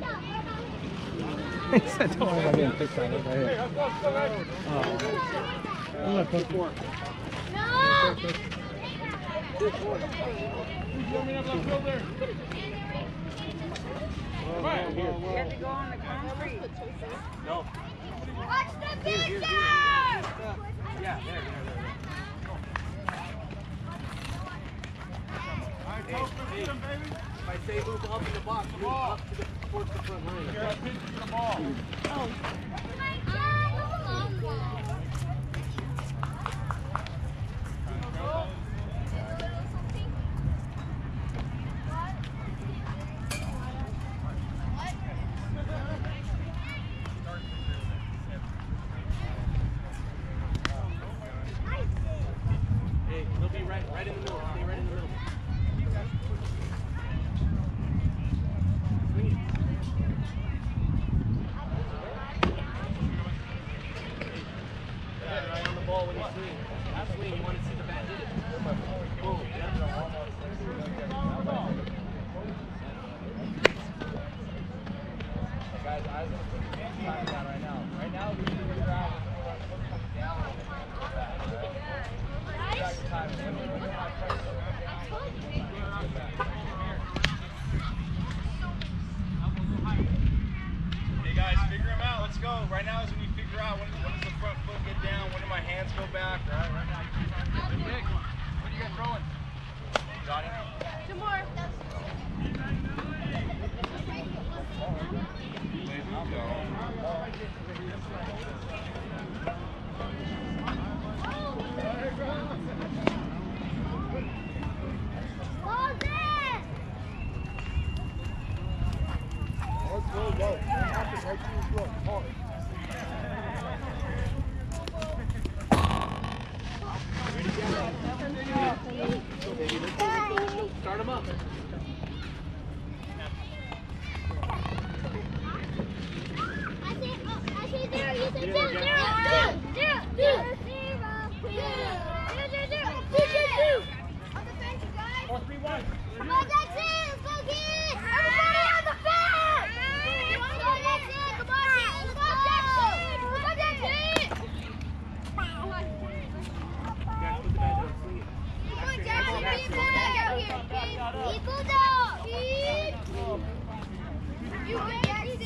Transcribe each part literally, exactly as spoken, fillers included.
He said, don't worry about getting picked on it right here. Oh. I'm not cooking. No! You have to go on the concrete. No. Watch the picture! Yeah, there, there, there. Alright, go for freedom, baby. If I say move up in the box, move up to the towards the front line. You're a pitch to the ball. Oh. Hey, he'll be right, right in the middle. Stay right in the middle. Right on the ball when you swing. Last swing, you want to see the bat hit it. Boom. Guys, eyes on the time down right now. Right now, we need to figure out what's coming down. Hey guys, figure them out. Let's go. Right now is when you figure out when, when does the front foot get down, when do my hands go back. Right, right now. Hey, Nick, what are you guys throwing? Johnny? Two more. Start him up. I see, oh, I see zero, you said zero, zero, zero, zero, zero, zero, zero, zero, zero. On the fence, you guys. Four, three, one. Come on, that's it. Let's go get it. Everybody on the fence. Come on, that's it. Come on, let's go, Jackson. Come on, that's it. Come on, Jackson. Keep it out here. Keep it out. Keep. You get it.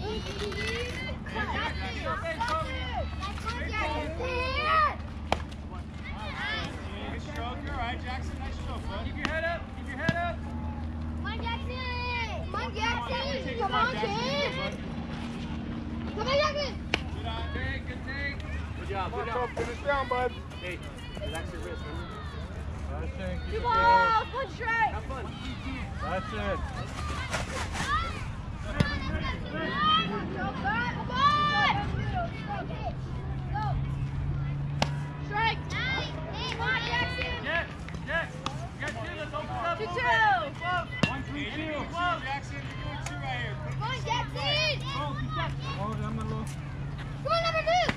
Good stroke. All right, Jackson. Nice stroke, bud. Keep your head up. Keep your head up. Come on, Jackson! Come on, Jackson! Come on, kid! Come on, Jackson! Good on. Take, good take. Good job, good job. Finish down, bud. Hey, relax your wrist, remember? That's it. Two balls! Punch straight! Have fun. That's it. Come on! Go! Strike! Come on, Jackson! Yes, yes. You got two. Let's open it up. Two, a little two. bit. Close. One, three, two. Two, Jackson. You're doing two right here. Come on, Jackson! Hold it. I'm gonna look. Come on, number two!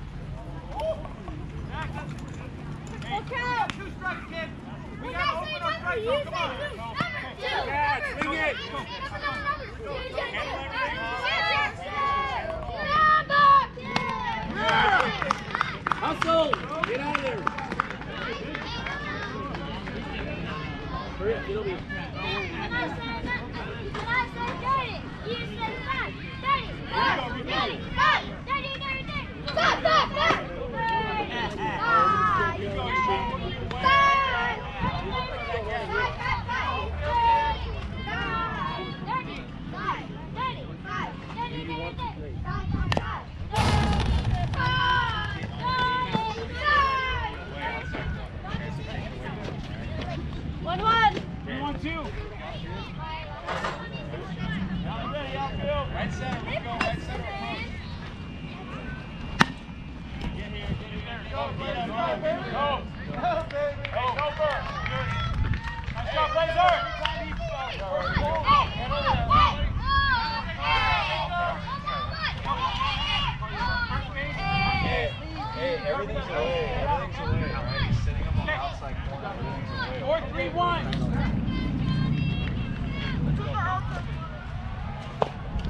Hey, count. two strikes, kid. We Well, gotta Jackson, open our number, strike you zone. Come on. say number two! Yeah, swing it. Number, number, number! Two, Jackson! Hustle! Get out of there! Hurry up, get over here. When I said that, when I said thirty, you said five. thirty, five, thirty, five, thirty, thirty, thirty. Five, five, five. Five, You go, thirty, Shane. five. Five, five, five. Thirty, five, thirty, five, thirty, five, thirty, thirty, thirty. Five, five, five. Thirty, five, thirty, five. One, one. Three, one, two. Now ready, outfield. Right center, we go. Right center. Get here, get in there. Go, go, baby. Go. Go, baby. Go, go first. Good. Nice job, Blazer. Hey, hey, everything's away. Everything's away, right? He's sitting up on the outside corner. Everything's away. Four, three, one.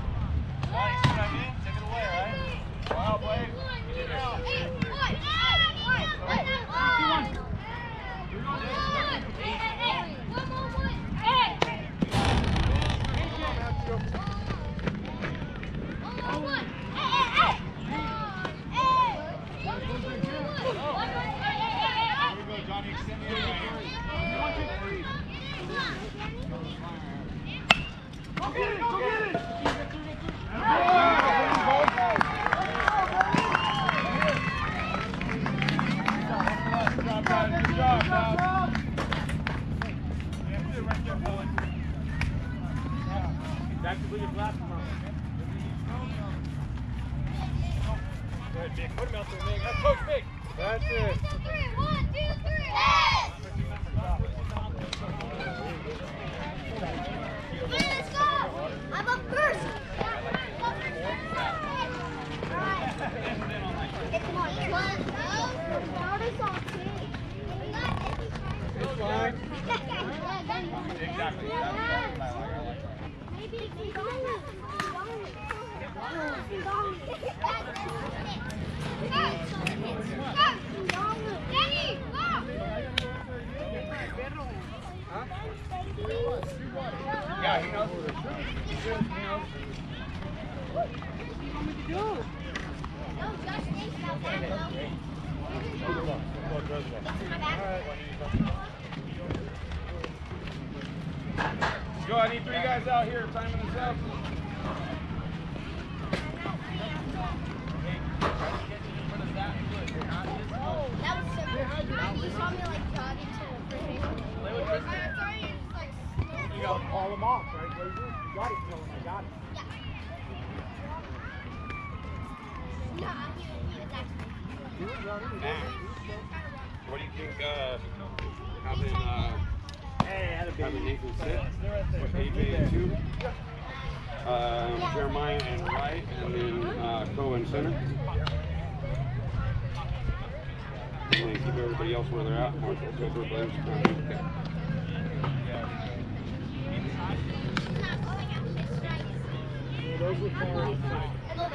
Go ahead, Vic. Put him out there, Vic. That's Coach Vic. That's it. One, two, three. One, two, three. Let's go. I'm up first. Come on, one. It's fine. Exactly. Maybe it's gone. Yeah, he knows. Let's go. I need three guys out here timing this out. That was so good. You saw me like jogging to the fridge. You gotta call him off, right? What do you do? You got it, tell him I got it. No, he, he was actually. What do you think uh, having, uh, having Nathan sit with A J and two, uh, Jeremiah and right, and then uh, Coe and center? And then keep everybody else where they're at. Marshall, so everybody's trying to pick. Those were far outside.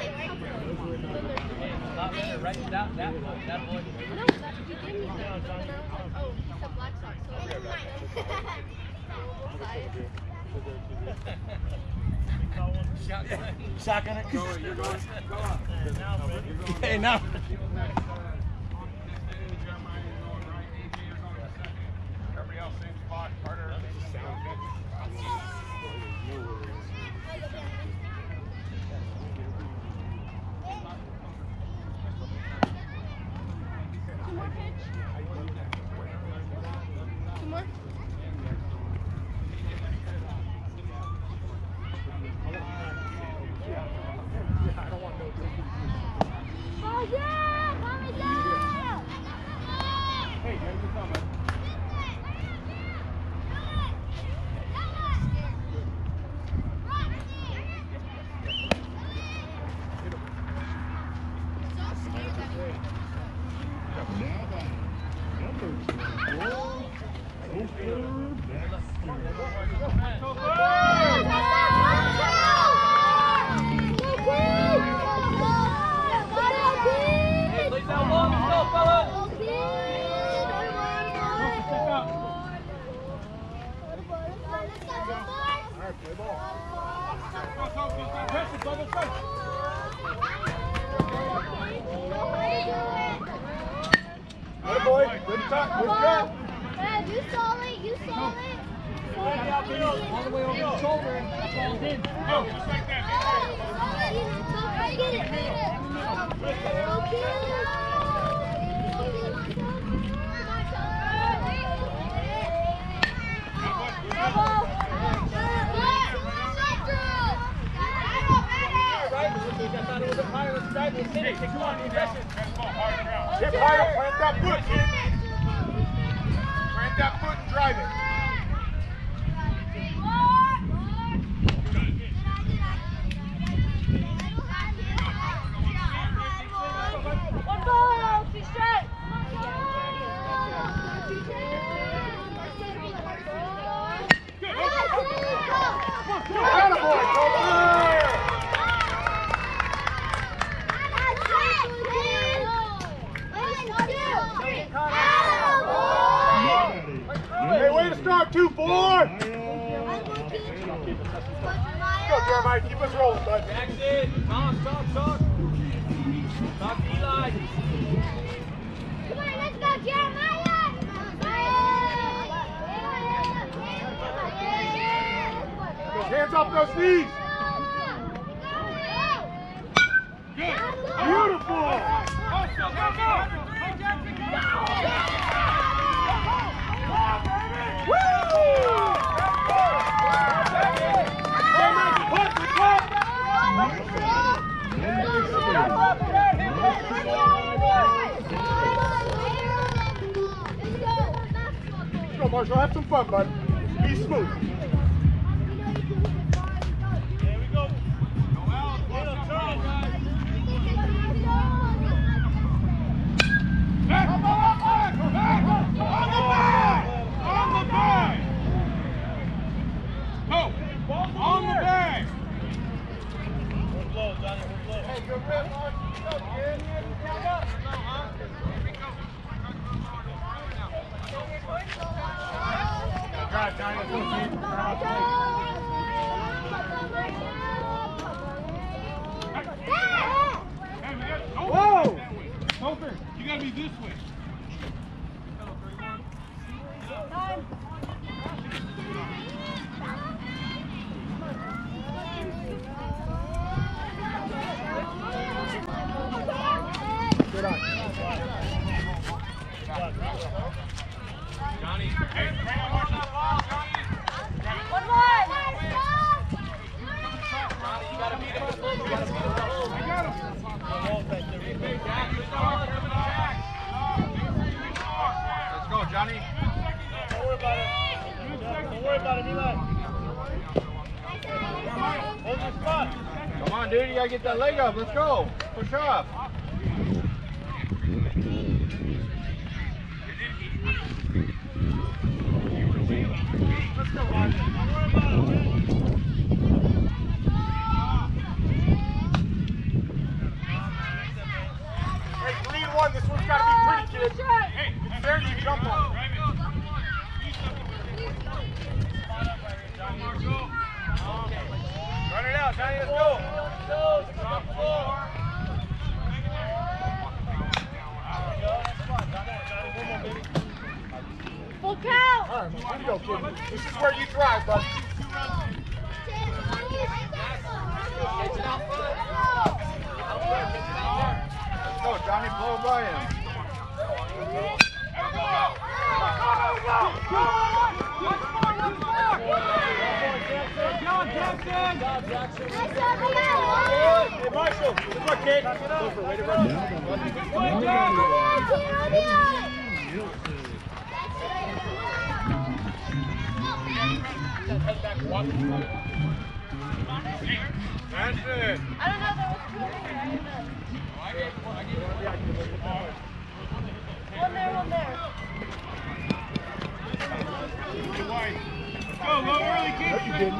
Right, that, that boy, that boy. No, that's what you gave me. Oh, the black socks. Shotgun it. Go, you're going. Go up. Hey, now. Everybody else, same spot. Carter, sounds good. Two more? Oh yeah! Mommy down! Hey, here's the thumb. Good boy. Good shot. Good shot. Man, you saw it. You saw it. All the way over the shoulder. That's all it did. Go, just like that. Get it. Hey, come on, aggressive. Let's go hard around. Get higher. Plant that foot, kid. Plant that foot and drive it. One ball. Two straight. Attaboy, Coach. Hey, way to start, two four. Go, Jeremiah. Keep us rolling, bud. Back in. Talk, talk, talk. Talk to Eli. Come on, let's go, Jeremiah! Hands off those knees. Beautiful. Woo! Put the top Marshall. Have some fun, bud. Be smooth. There we go. Little turn, guys. Back, back, back, back. On the bag! On the bag! Go! On the bag! We're blow, Johnny, we're blow. Hey, good rip, Mark. Go, kid. Count up. Drive, Johnny. Let's go, kid. Whoa! Open. You gotta be this way. Good on. Johnny. Hey, bring up Marshall the ball, Johnny. One more. Johnny, you gotta beat him with the You gotta beat him with the hole. I got him. Let's go, Johnny. Don't worry about it. Don't worry about it, Eli. Hold your spot. Come on, dude. You gotta get that leg up. Let's go. Push up. Let's go, Roger. Don't worry about it, man. Hey, three and one. This one's gotta be pretty, kid. Hey, it's there. You jump on. Run it out, Johnny, let's go. Top floor. Full count. All right, here we go, kid. This is where you thrive, bud. Let's go, Johnny. Blow by him. Hey, Marshall. Good luck, kid. Go for way to run. That's it. I don't know there was two there. I don't know. One there, one there. Go, low early, kid. You didn't.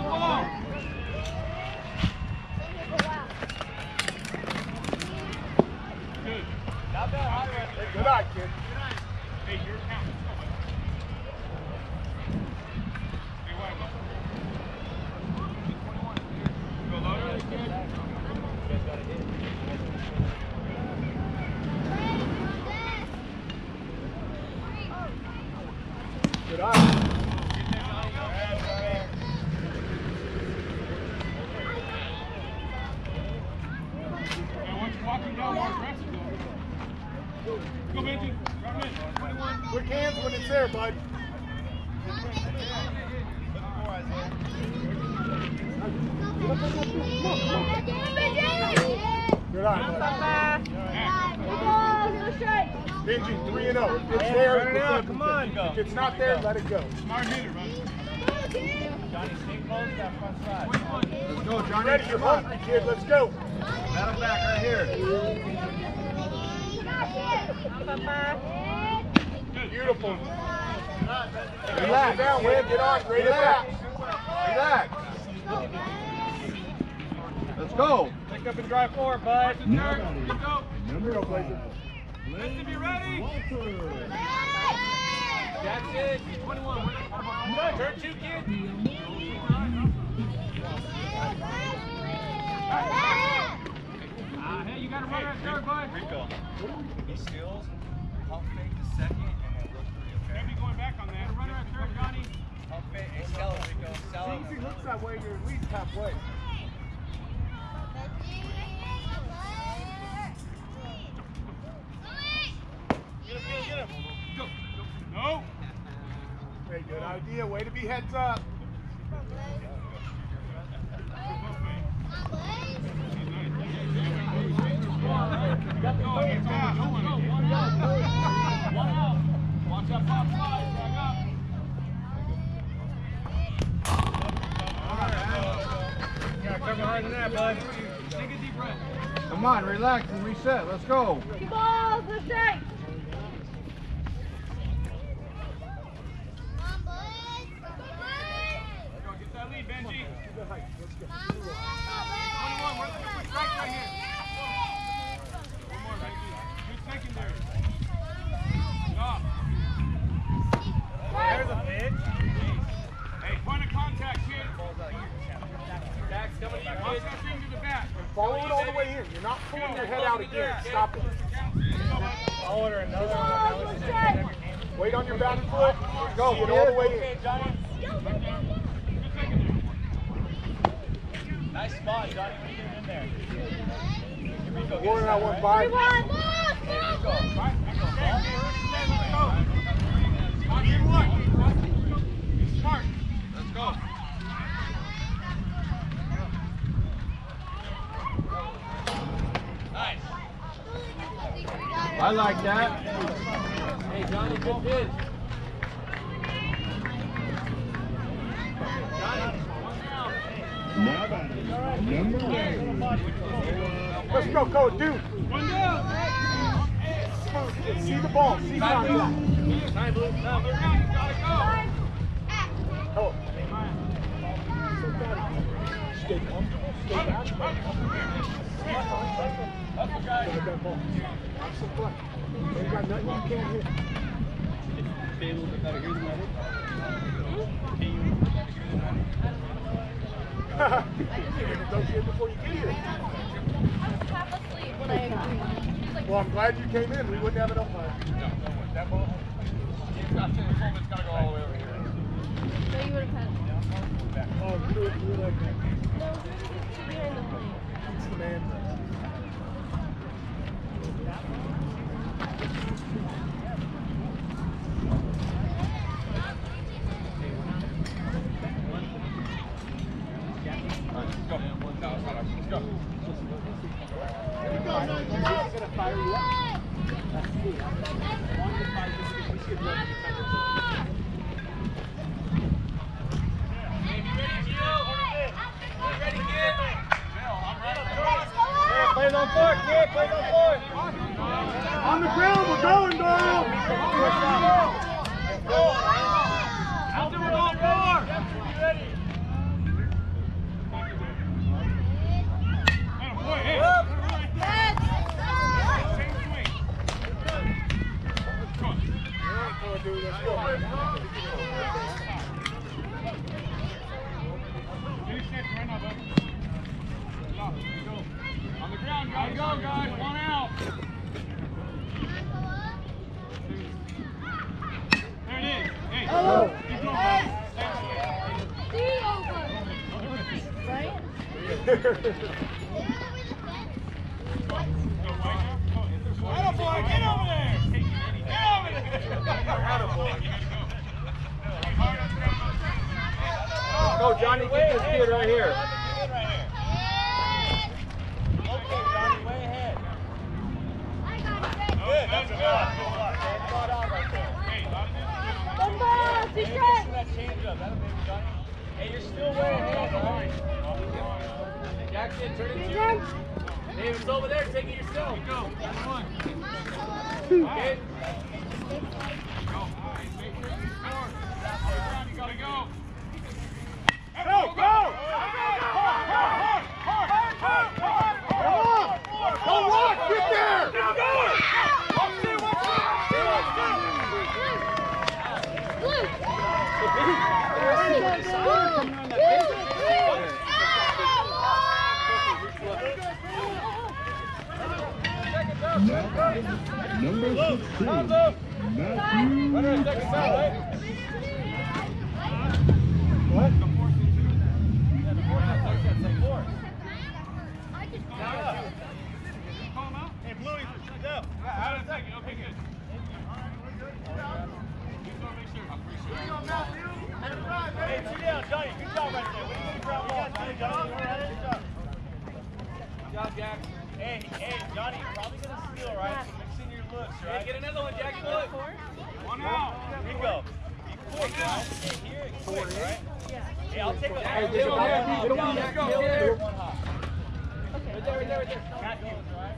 Good. Not bad, high rep. Hey, good eye, kid. Hey, your count. Hey, why, bud? Go low early, kid. Good eye. Walking down more aggressive though. Go, Benji. Drop in. twenty-one. Quick hands when it's there, bud. Good eye, bud. Benji, three and oh. If it's there, Run it out. Come on. if it's not there, let it go. Smart hitter, bud. Johnny, stay close to that front side. Let's go, Johnny. Ready, you're hungry, kid. Let's go. Bat him back right here. Beautiful. Relax. Down, Webb. Get on. Great Relax. attack. Relax. Let's go. Pick up and drive forward, bud. Here we go, Blazer. Listen, be ready. That's it. twenty-one. Turn two, kid. Uh, hey, you got to run right third, bud. Rico. He steals, pump fake to second, and then look three, okay? Maybe going back on that. Run right third, Johnny. Pump fake, hey, sell it, Rico. Sell it. Easy looks that way, you're at least halfway. Get him, get him, get him. Go. No. Hey, good idea. Way to be heads up. Oh, he's down. No one. One out. Watch that pop slide. Back up. harder than that, bud. Take a deep breath. Come on, relax and reset. Let's go. Two balls, let's take. Get that lead, Benji. twenty-one, we're looking for strikes right here. One more, Benji. Good secondary. Stop. There's a pitch. Hey, point of contact, kid. Dax coming to you, kid. Contact into the back. Follow it all the way in. You're not pulling your head out again. Stop it. I'll order another Two one. balls, let's take. Wait on your back foot. Go. Get all the way Okay, in. Johnny. Good secondary. Nice spot, Johnny. When you get in there. Here we go. Warning that one five. Three, one. Go. Right. Here we go. Ball. Not good luck. Be smart. Let's go. Nice. I like that. Hey, Johnny, good pitch. Now batting, number one. Let's go, go, dude. One down. See the ball. See contact. Time, Blue. Time, Blue. Gotta go. Oh. Stay comfortable. Stay back. Up, guys. Get that ball. Have some fun. They've got nothing you can't hit. Stay a little bit better here than that. You're negotiating before you get here. I was half asleep when I agreed. She's like, Well, I'm glad you came in. We wouldn't have enough time. That ball. It's got to, it's got to go all the way over here. no, you would have had it. Oh, do it, do it like that. No, it's behind the plate. It's the man. Play on four, kid. Play on four. On the ground, we're going, Doyle. Out there, we're going four. Ready? Boy, hey. Same swing. Finish that right now, bud. Stop. Go. On the ground, guys. Go, guys. One out. There it is. Hey. Oh. Keep going, buddy. See over. Right? Attaboy, get over there! Get over there! Go, Johnny. Get this kid right here. Okay, Johnny, way ahead. Good, that's good. Spot out right there. One ball, Hey, secret. get that change up. That'll be Johnny. Hey, you're still way ahead, Johnny. Jackson, turn it to you. David's over there. Take it yourself. Go. One. Okay. Go. Make sure you score. You gotta go. Go, go! Come on! Go, walk! Get there! Now batting, number sixteen. Matthew. Runner at second side, right? What? Yeah, the four has second side, say four. Call him out. Hey, Bluey, go. Out of second. Okay, good. Just wanna make sure. Hey, two down, Johnny. Good job right there. Way to get the ground ball. Johnny, Johnny. Good job. Good job, Jack. Hey, hey, Johnny, you're probably going to steal, right? So mix in your looks, right? Hey, get another one, Jack. Look. One out. Here you go. Be quick, guys. Hey, here, quick, right? Yeah. Hey, I'll take a... Hey, there's a guy- Jack, they don't want Jack, to- Jack, they don't- one hop. right there. Cat goes, right?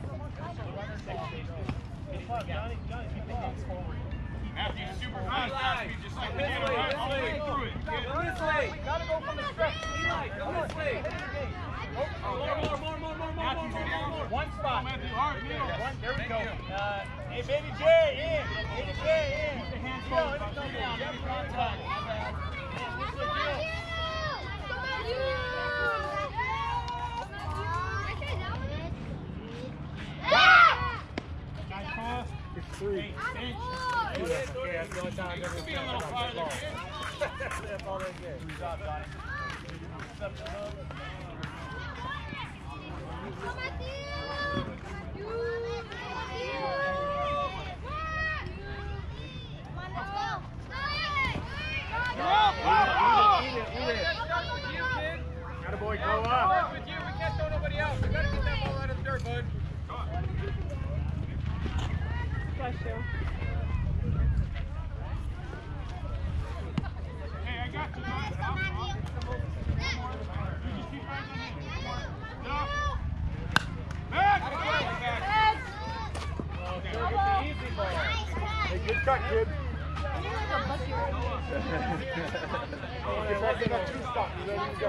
Johnny, Johnny, keep the hands forward. Matthew, super fast, Matthew, just like the right all the way through it. Go this way. Gotta go from the stretch. Eli, go this way. Oh, more, more, more, more, more, Matthew, more, more, more. one spot. Matthew, hard, middle. One, there we go. Uh, hey, baby J, in. Baby J, in. Keep the hands forward. Let me come down. Let me contact. It's three. Okay, that's the only time I've ever Be a little farther. That's all they get. Good job, Johnny. Accept the love. Attaboy, go up. With you, we can't throw nobody else. We gotta get that ball out of the dirt, bud. Hey, I got you, man. You just keep right on in. Stop. Back! Easy ball. Hey, good cut, kid. Get back in that two stop. You ready to go?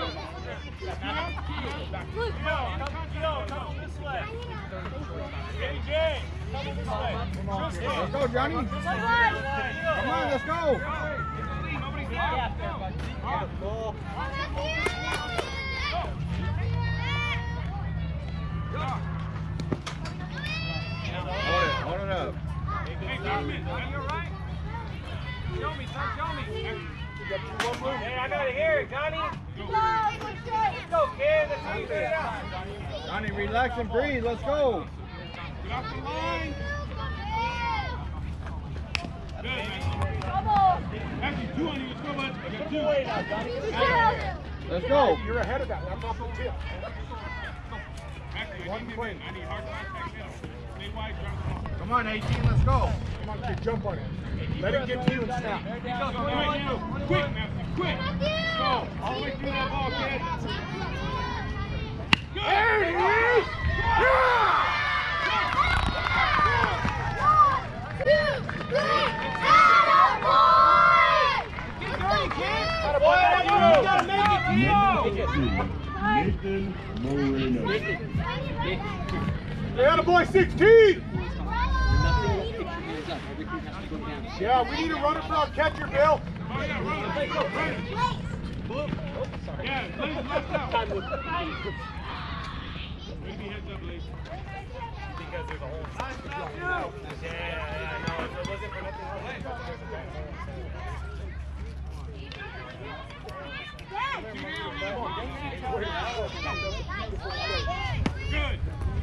Yo, come, yo, come this way. Baby J, come this way. Let's go, Johnny. Come on, let's go. Nobody's Yeah, out. there, bud. Get the ball. Hold it, hold it up. Hey, Carmen, are you all right? Show me, son, show me. Hey, I gotta hear it, Johnny. Let's go, kid. Let's see it out. Johnny, relax and breathe. Let's go. Get off the line. Good, man. Actually, two on you. Let's go, bud. I got two. Wait now, Johnny. Let's go. You're ahead of that. That's off the tip. Actually, I need him in. I need hard contact middle. Stay wide, drop the ball. Come on, eighteen, let's go. Come on, kid, jump on it. Let it get to you and snap. Go, go right now. Quick, Matthew, quick. Go. All the way through that ball, kid. Good. There it is! Yeah! You gotta make it, Nathan Moreno. Hey, attaboy, sixteen! Yeah, we need to run it for our catcher, Bill. Oh, yeah, run it. Run it. Yeah, Blaze left out. Maybe heads up, Blaze. because there's a whole yeah, yeah, I know. If it wasn't for nothing Good.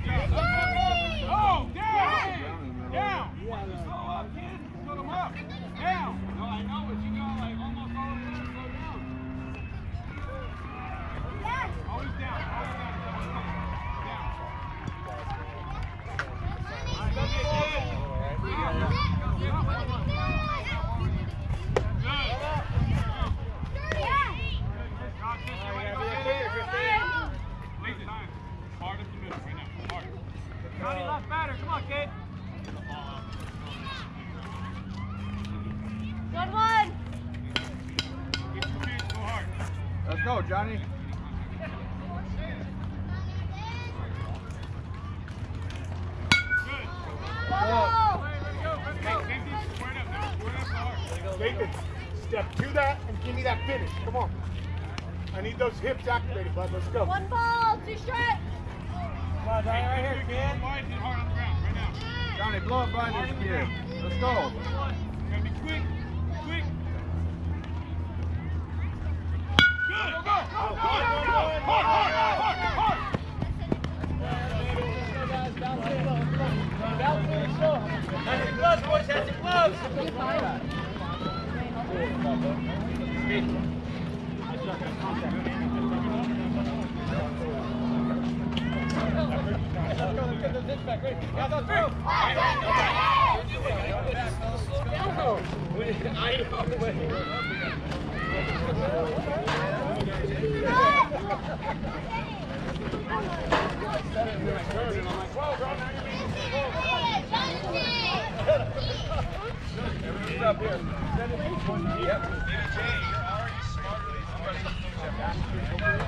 Oh, down! Down! Go up, kid. Put them up. Down! No, I know, but you go like almost all the way to go down. Always down. Always down. Down. All right, go get kid. Hard up the middle right now. Hard. Johnny, left batter. Come on, kid. Good one. Get your pitch, go hard. Let's go, Johnny. Good. Whoa. Hey, safety, square it up now. Square it up hard. Nathan, step to that and give me that finish. Come on. I need those hips activated, bud. Let's go. One ball, two strikes. Come on, Johnny, right here, kid. Wide, hit hard on the ground right now. Johnny, blow it by this kid. Let's go. Gotta be quick, quick. Good. Go, go, go, go, hard, hard, hard, hard, hard. That's your gloves, boys. That's your gloves. said it and then I turned and I'm like, whoa, bro, now you're making it close. Everybody's up here. Send it to you. Yep. Maybe Jay, you're already smarter than somebody who knows that basketball.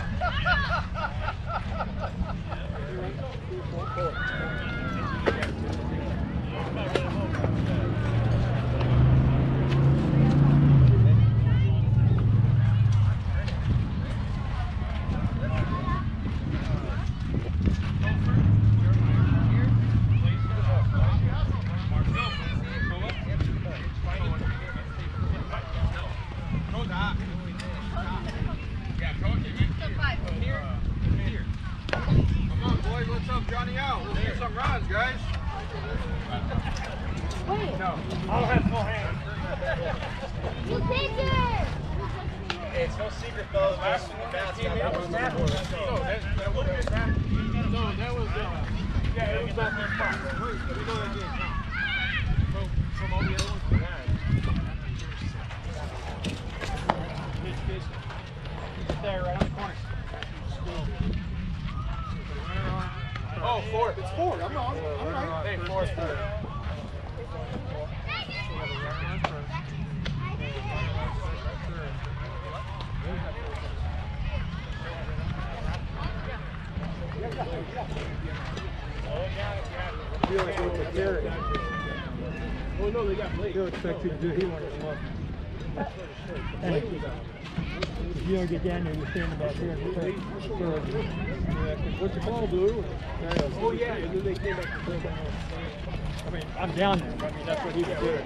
If you don't get down there, you're standing back here. What's your ball, Blue? Oh, yeah. And then they came back to play down. I mean, I'm down there. I mean, that's what he was doing.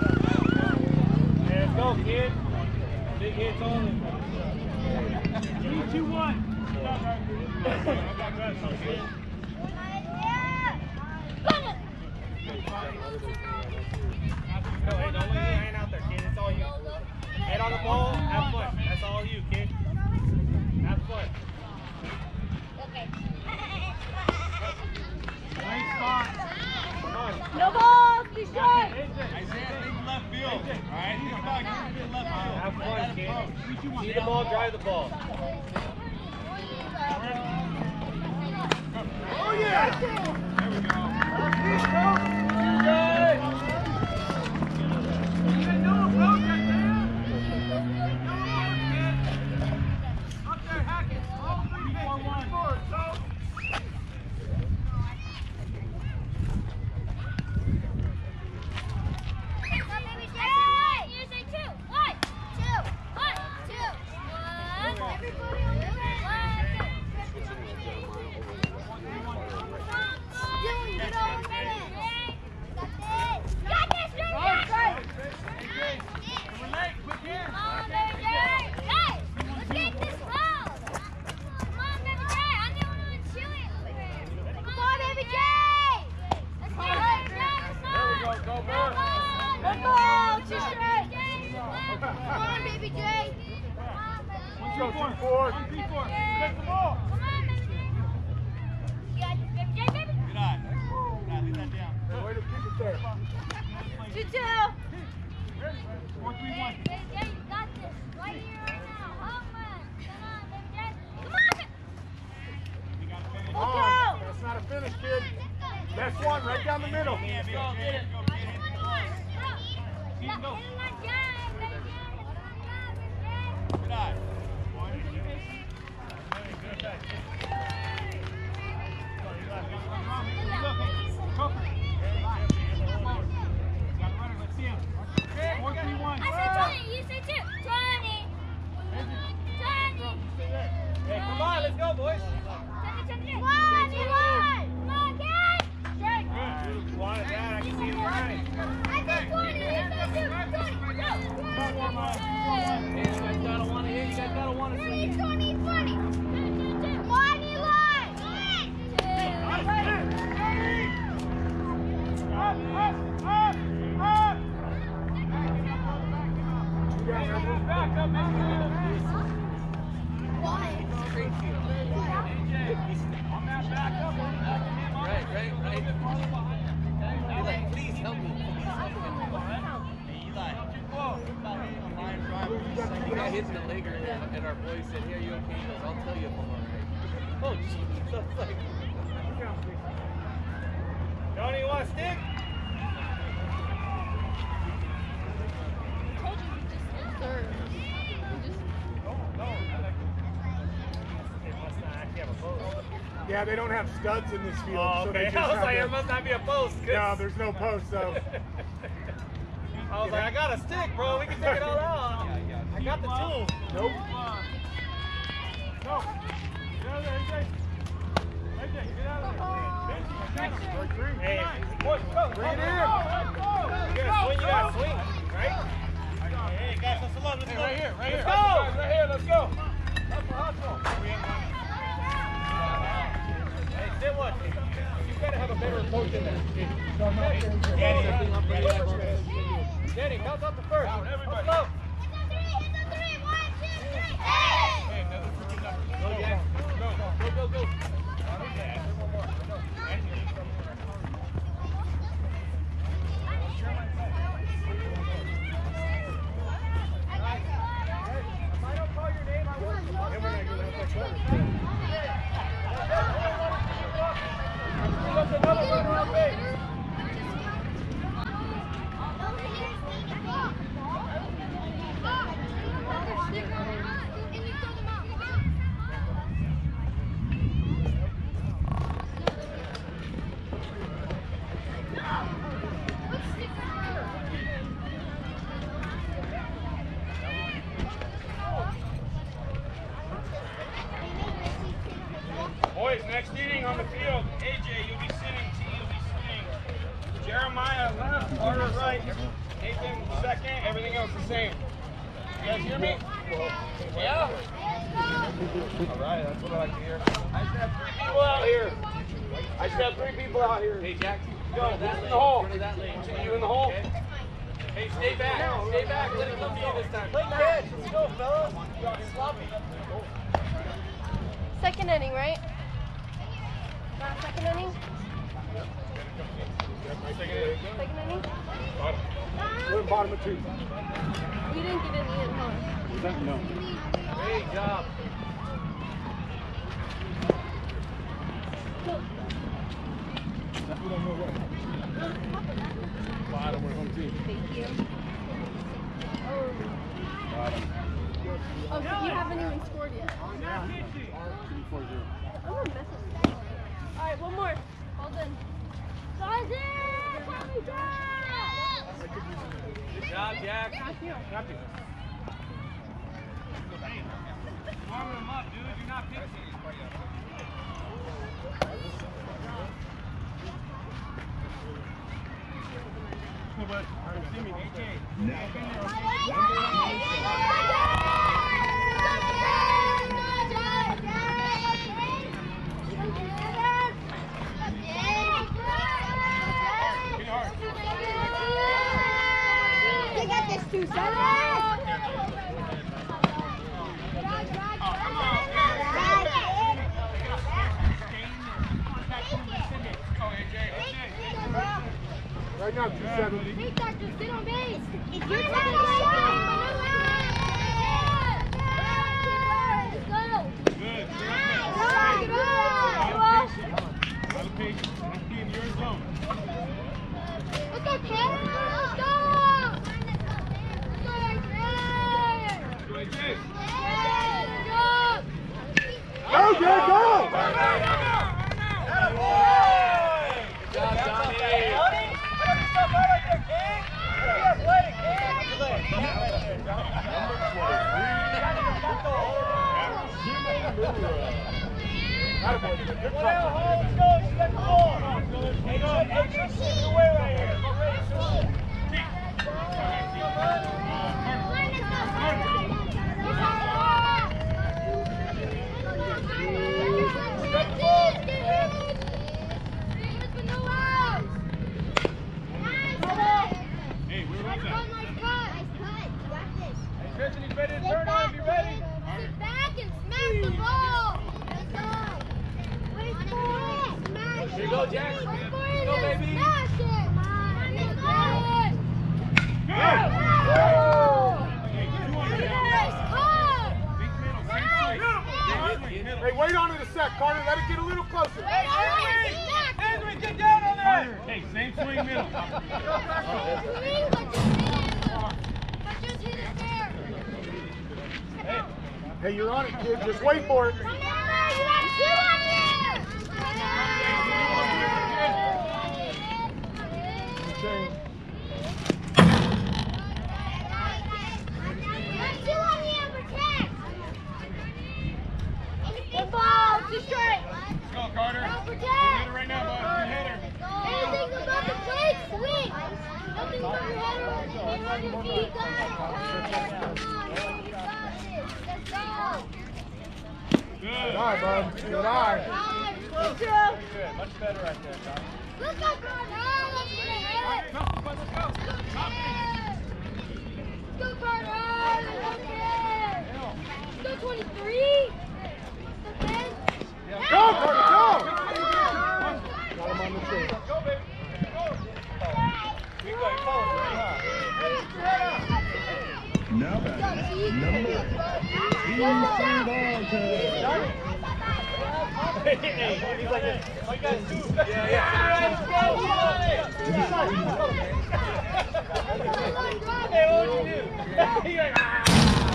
Big hits only. two, one. No, hey, don't leave your hand out there, kid. It's all you. Head on the ball, have fun. That's all you, kid. Have fun. Nice spot. Come on. No balls, be straight. Isaiah, think left field. All right, think about keeping it left field. Have fun, kid. See the ball, drive the ball. Oh, yeah! There we go. Yeah, they don't have studs in this field. Oh, okay. So I was like, to, it must not be a post. No, there's no post, so. I was like, I got a stick, bro. We can take it all out. I got the tool. Nope. No. Get out of there, A J. A J, get out of there. Hey, boy, go. Bring it in. You gotta swing, you gotta swing, right? Hey, guys, let's go. Let's go. Right here, right here. Let's go. Right here, let's go. Hustle, hustle. Hey, sit one. You gotta have a better approach than that. Danny, Danny, count up the first. Everybody. Go, go, go, go. If I don't call your name, I won't. Another runner on base. Boys, next inning on the field. A J, you'll be sitting. T, you'll be sitting. Jeremiah left, Carter right. Nathan second. Everything else the same. You guys hear me? Yeah. right, that's what I like to hear. I should have three people out here. I should have three people out here. Hey, Jack, go. Who's in the hole? You in the hole? Hey, stay back. Stay back. Let it come to you this time. Play catch. Let's go, fellas. Sloppy. Second inning, right? Not second inning? Second inning? We're in bottom of two. We didn't get any in, huh? Is that no? Great job. We don't know what. Bottom, we're home team. Thank you. Oh. Bottom. Oh, so you haven't even scored yet. Two, four, zero. I'm gonna mess up that. Alright, one more. Well done. Good job, Jack. Happy. Warm him up, dude. You're not pitching. They got this two seven. Right now, two seven. Hey, Doctor, sit on base. It's your time to shine. Let's go. Good. Go. A lot of patience. Let's be in your zone. Let's go, kid. Let's go. Let's go, Adrian. Go, A J. Go. Go, Jay, go! Good job, Johnny. Hey, we're right there. Pitching, he's ready to turn on. Be ready. Sit back and smash the ball. Let's go. Wait for it. Smash it. Here you go, Jack. Wait for it Go, and baby. Smash it. Come on. Let's go. Go! Hey, two on the Nice cut. Big middle, same swing. Middle. Hey, wait on it a sec, Carter. Let it get a little closer. Wait, Henry. Henry, get down on there! Hey, same swing, middle. Swing, but just hit it. But just hit it there. Hey, you're on it, kid. Just wait for it. Remember, you got two on there. Change. Two on here, protect. Good ball, two straight. Let's go, Carter. Don't Good protect. hitter right now, bud. Good hitter. Anything about the plate, swing. Nothing about your head. Stay on your feet, guys. Come on, you got it. Let's go. Good. Good eye, bud. Good eye. Five, good. Good. Much better right there, Tom. Let's go, Carter. Let's get ahead. Come on, let's go. Top Go, Carter. Let's get it. Go, twenty-three. Okay. Go, Carter, go! Got him on the tree. Go, baby. Go. We go. You follow me, huh? Now batting, number eighteen, Salvador. Hey, he's like this. Oh, you guys do. Yeah, yeah. Hey, what would you do? You're like, ah.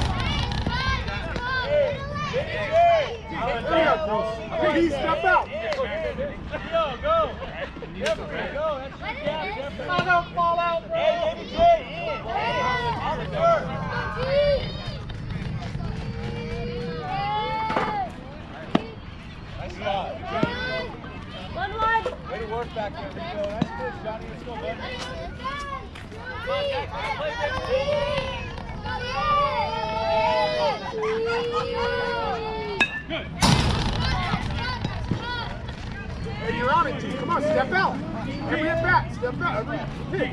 Hey, hey, I think he stepped out. Go, go. Yep, go. That's your gap. Oh, don't fall out, bro. Hey, J J, in. Hey, on the dirt. Nice spot. One, one. Way to work back there, Rico. Nice pitch, Johnny. Let's go, buddy. Come on, Jack. Play, baby. Go, Hey, you're on it, T. Come on, step out. Every at bat, step out. Every hit.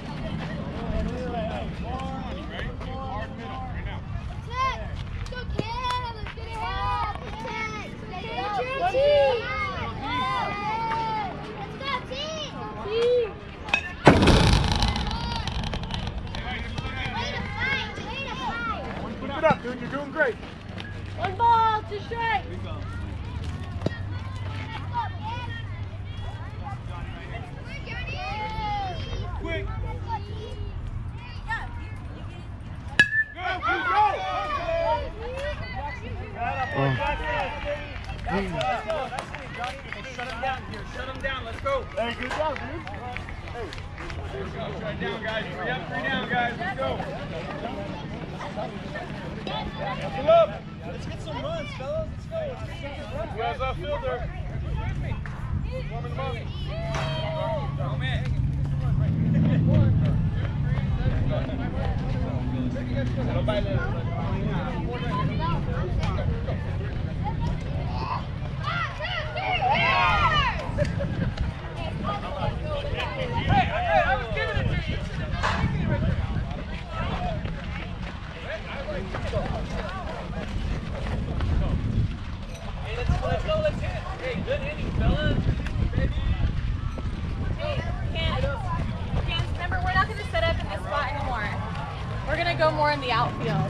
Keep it up, dude. You're doing great. One ball to strike. Quick. Shut him down here. Shut him down. Let's go. Hey, good job, dude. Hey. Shut down, guys. Three up, three down, guys. Let's go. Pull up. Let's get some runs, fellas. Let's go. Who has our fielder? Warming them up. Go, man. Remember, we're not going to set up in this spot anymore. We're going to go more in the outfield.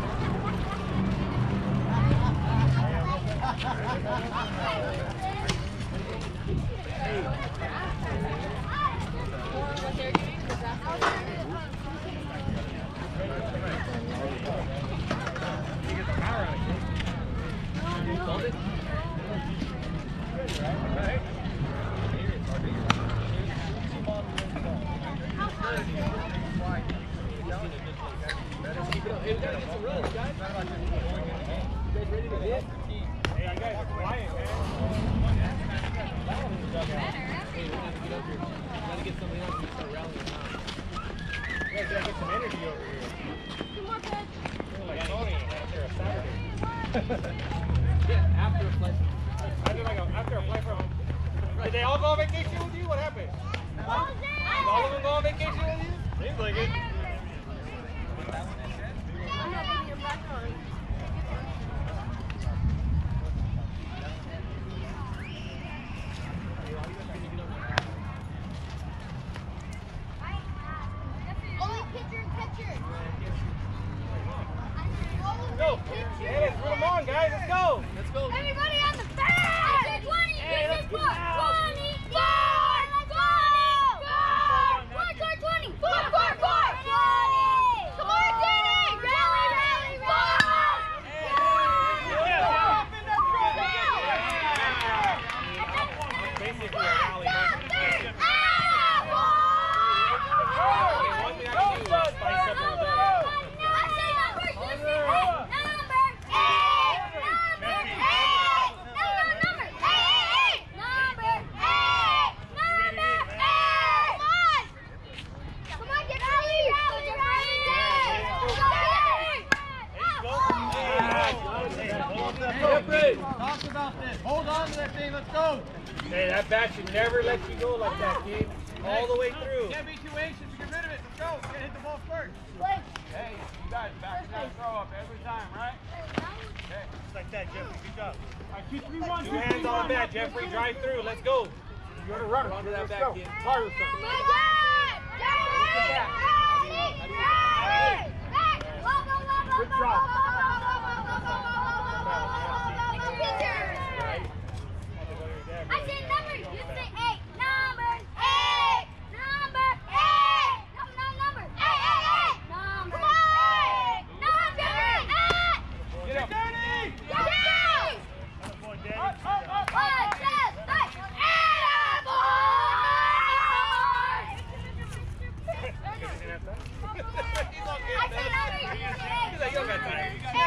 Did they all go on vacation with you? What happened? Did all of them go on vacation with you? Seems like it. Only pitcher and catcher. Go. Hey, let's put them on, guys. Let's go. Let's go. Everybody on the back! twenty! Hey, let's get out. twenty! Four! twenty! Four! Four! Four! twenty! Four! Four! Four! twenty! Come on, Danny! Rally! Rally! Basically a rally. Talk about this. Hold on to that thing. Let's go. Hey, that bat should never let you go like that, kid. All the way through. Can't be too anxious to get rid of it. Let's go. We're gonna hit the ball first. Hey, you guys back down throw up every time, right? Okay. Just like that, Jeffrey. Good job. Two hands on the bat, Jeffrey. Drive through. Let's go. You gotta run it. Run to that Let's back, go. kid. Tire yourself. Good job. I say numbers. You say eight. Numbers. Eight. Number eight. No, no, number. Eight, eight, eight. Number. Come on. Number eight. Get up. Yes. Come on, Danny. Up, up, up. One, two, three. He's all good, man. He's like, you don't got time.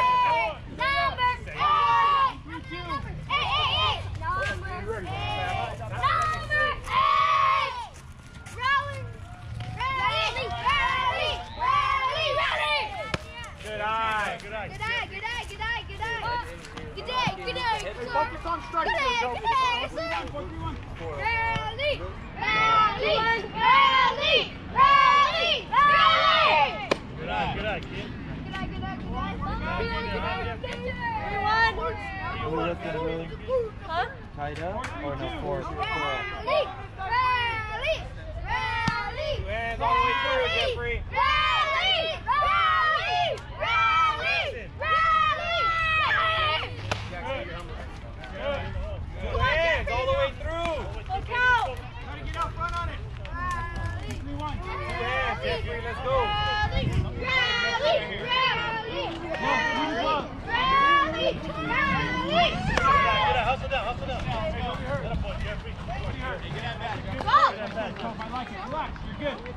strike Good two, head, Kobe. good head, Rally, rally, rally, rally, rally. Good eye, good eye, kid. Good eye, good eye, good eye. You were lifting really Huh? tied up or no four? Rally, rally, rally. Two hands all the way through, Jeffrey. Rally, rally, rally, rally. Two hands all the way through. Look out! Try to get out front on it. Rally, Two hands, Jeffrey, let's go. rally, rally, rally, rally, rally. Get out, hustle down, hustle down. Get up, boy, Jeffrey. Go. I like it. Relax, you're good.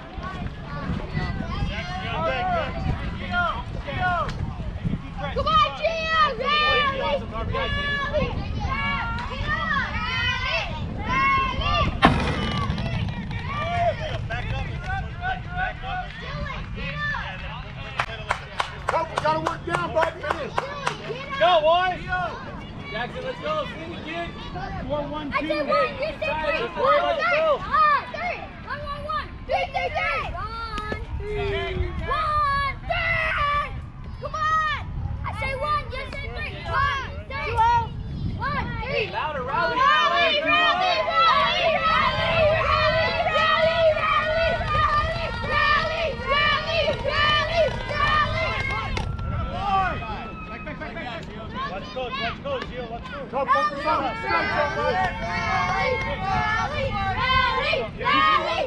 Come on, Gio! Rally! Rally! Rally! Back up. Back up. Kobe, gotta work down, bud. Finish. Go, boys. Jackson, let's go. Swing it, kid. Four, one, I two. said one, you said three. Let's worry about One, yourself. one, three. One, one, one. Three, three, three. One, three. One, three. Come on. I say one, you say three. One, three. One, three. Louder, rally, Rally, rally, rally, rally, rally, rally, rally, rally, rally, rally, rally, rally. Watch coach, watch coach, Gio, watch coach. Kobe, focus on the strike, Kobe. Rally, rally, rally, rally,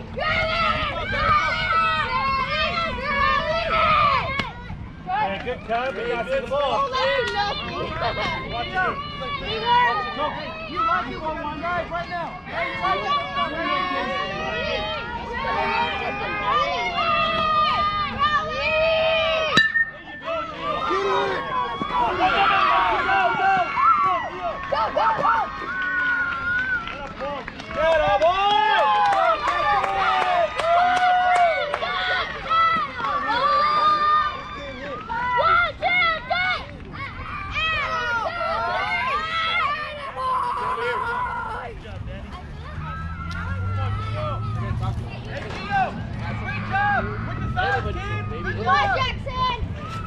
rally, Hey, good cut, but you gotta see the ball. Watch it. You like it, one, one, guys, right now. Hey, you like Go, go, go! Get up, boy! One, two, three! Come on, Jackson!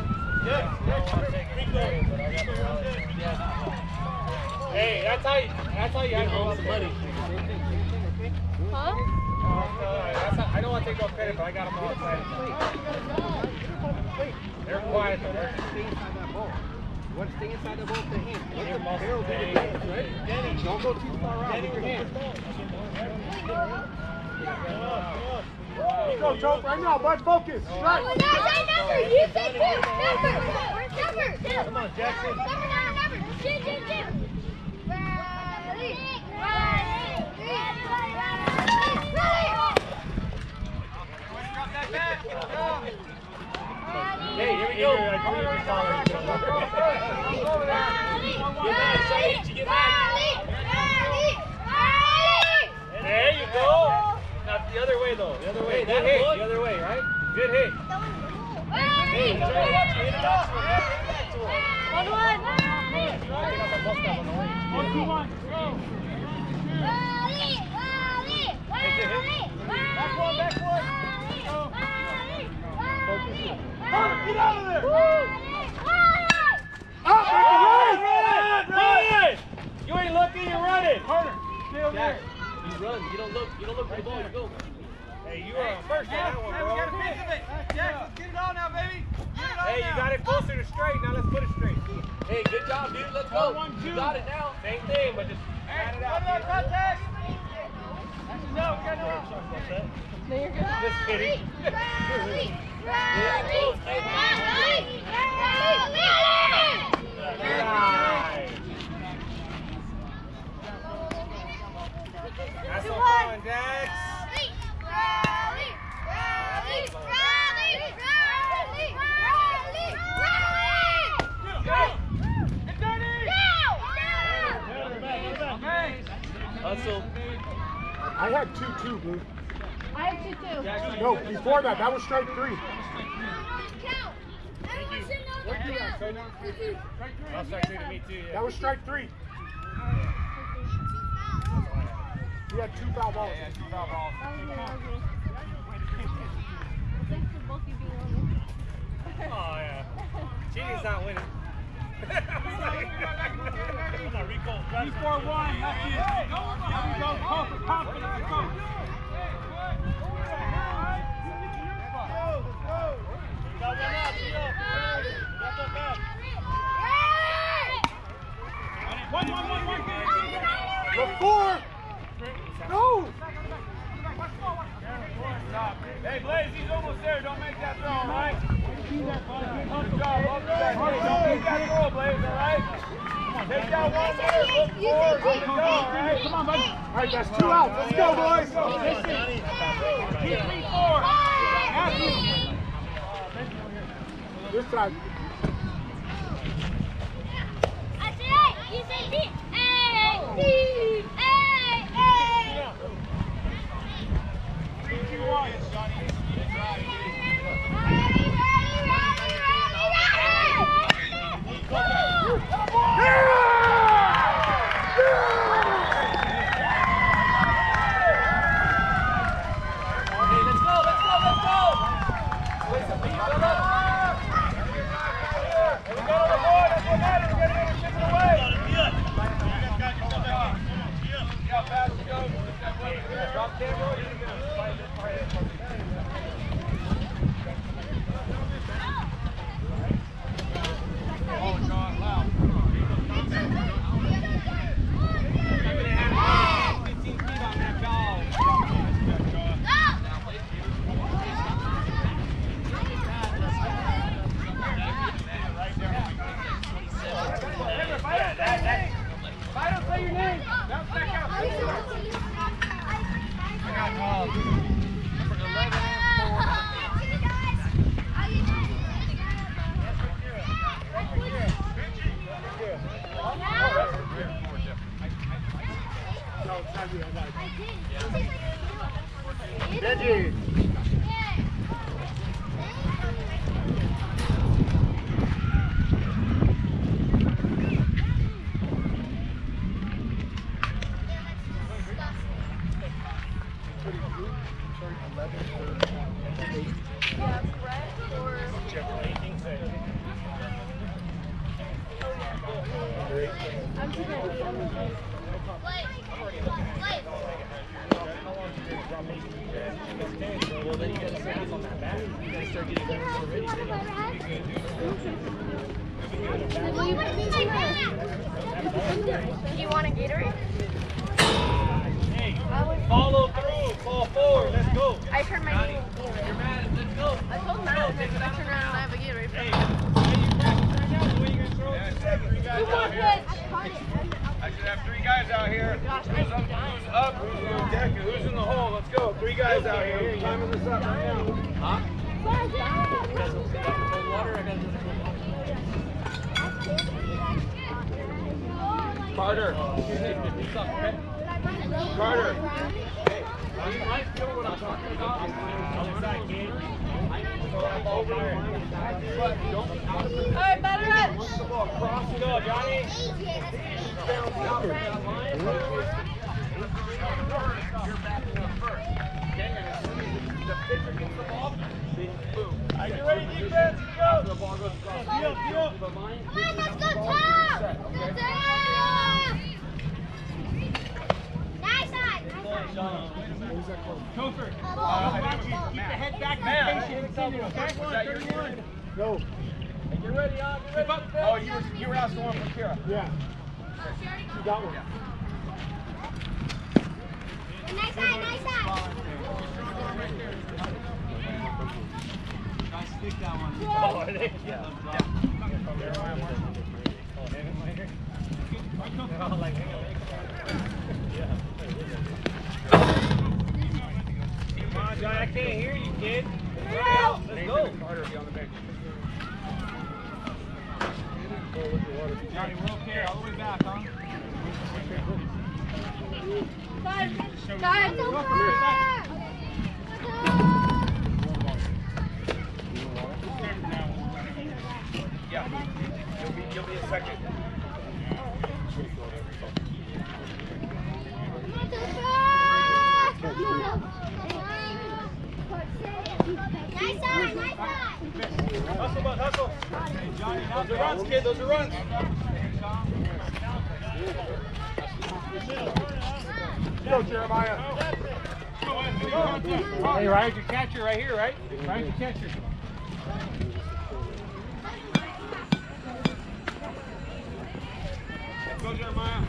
Hey, that's how you, that's how you have to go some money. Huh? That's how, I don't want to take no credit, but I got them all excited. They're quiet, but they're Stay inside that ball. You want to stay inside the ball with the hand. Let They're the muscle barrel do the bang. dance, right? Denny. Don't go too far out with your hand. Let's go, Tope, right now, bud. Focus. Strike. Oh, that's a number! You said two! Number! Number! Two! Come on, Jackson. Number, number, number! Two, two, two! Rally! Rally! Rally! Rally! Hey, here we go. Rally! Rally! Rally! Rally! There you go. Not the other way, though. The other way. Good hit. The other way, right? Good hit. Hey, try to watch your introduction. One, one. One, two, one. Rally! Rally! Rally! Back one, back one. Get out of there. Rally! Up, Run, run, run, run. You ain't looking, you're running. Carter, stay over there. You run. You don't look. You don't look for the ball. You go. Hey, you are on first on that one, bro. Hey, get it on now, baby. Get it on Hey, you got it closer to straight. Now let's put it straight. Hey, good job, dude. Let's go. You got it now. Same thing, but just add it out. contact. No, we got no option. No, you're good. Just kidding. Rally! Rally! Rally! Rally! Nice. That's so fun, Dax. Rally! Rally! Rally! Rally! Rally! Rally! Hustle. I had two, two, Blue. I have two, too. No, before that, that was strike three. Count. Everyone should know the count. I'll start doing me too, yeah. That was strike three. He had two foul balls. Yeah, two foul balls. Thanks for both you being on this. Oh, yeah. Cheating's not winning. Three, four, one. That's it. Here we go. Confidence. Confidence. Let's go. One, one, one, one. Look four. Go. Hey, Blaze, he's almost there. Don't make that throw, all right? Good job. Up to that. Hey, don't make that throw, Blaze, all right? Take that one there. Look forward. Let it go, all right? Come on, buddy. All right, that's two outs. Let's go, boys. Keep three, four. This time. I said, you say B. A, B, A, A. Three, two, one. Johnny. Benji. Do you want a Gatorade? Follow through. Fall forward. Let's go. I turned my name. You're mad. Let's go. I told Matt I turned around and I have a Gatorade. Hey, you practice right now. The way you're going to throw it. Three guys out here. I should have three guys out here. Who's up, who's up, who's on deck, and who's in the hole? Let's go. Three guys out here. We're timing this up right now. Huh? Carter. Carter. Hey, you might feel what I'm talking about. All right, better edge. Cross it up, Johnny. You're backing up first. Okay, and as soon as the pitcher gets the ball, then boom. Are you ready, defense? Go. The ball goes across the field. Come on, let's go, Tom! Go, Tom! Nice side, nice side. Coker. Uh, I think we keep the head back in case you continue, okay? thirty-one. Go. Hey, get ready, on. Get ready. Oh, you were, you were asked the one from Kira. Yeah. You got one. Nice side, nice side. Nice stick that one. Oh, they, yeah. Come on, John, I can't hear you, kid. Let's go. Carter be on the bench. Johnny, we're okay. All the way back, huh? Guys, guys, Go from here, back. Yeah, you'll be, you'll be a second. Come on, Hustle, bud, hustle. Those are runs, kid. Those are runs. Go, Jeremiah. Hey, Ryan's your catcher right here, right? Ryan's your catcher. Go, Jeremiah.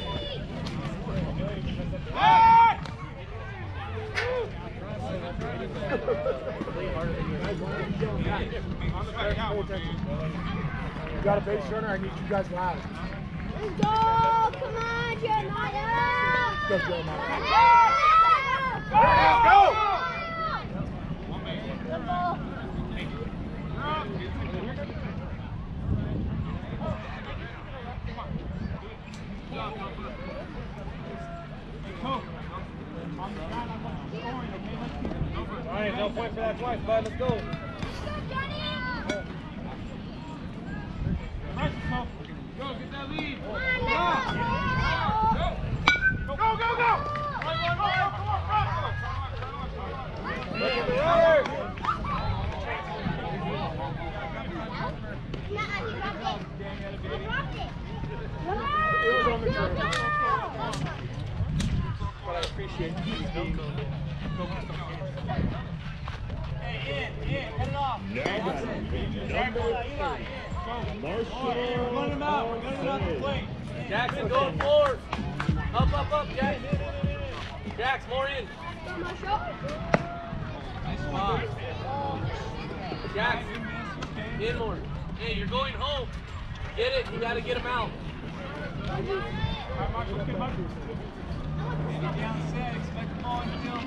You got a base runner, I need you guys loud. Let's go! Come on, Jeremiah! Go, Jeremiah. Let's go! Good ball. All right, no point for that twice, bud. Let's go. Let's go, Johnny! Go, get that lead. Come on, let's go! Go, go, go, go. Run, run, run. Come on, run. Look at the runner. Nah, he dropped it. He dropped it. It was on the trail. But I appreciate you being Hey, in, in, cut it off. Now batting, number eight, Marshall Run him out. We're running out the Arquez. plate. Jackson, going forward. Up, up, up, Jack. Jax, more in. Nice spot. Jax, in more. Hey, you're going home. Get it. You got to get him out. Down set. Expect the ball in the field.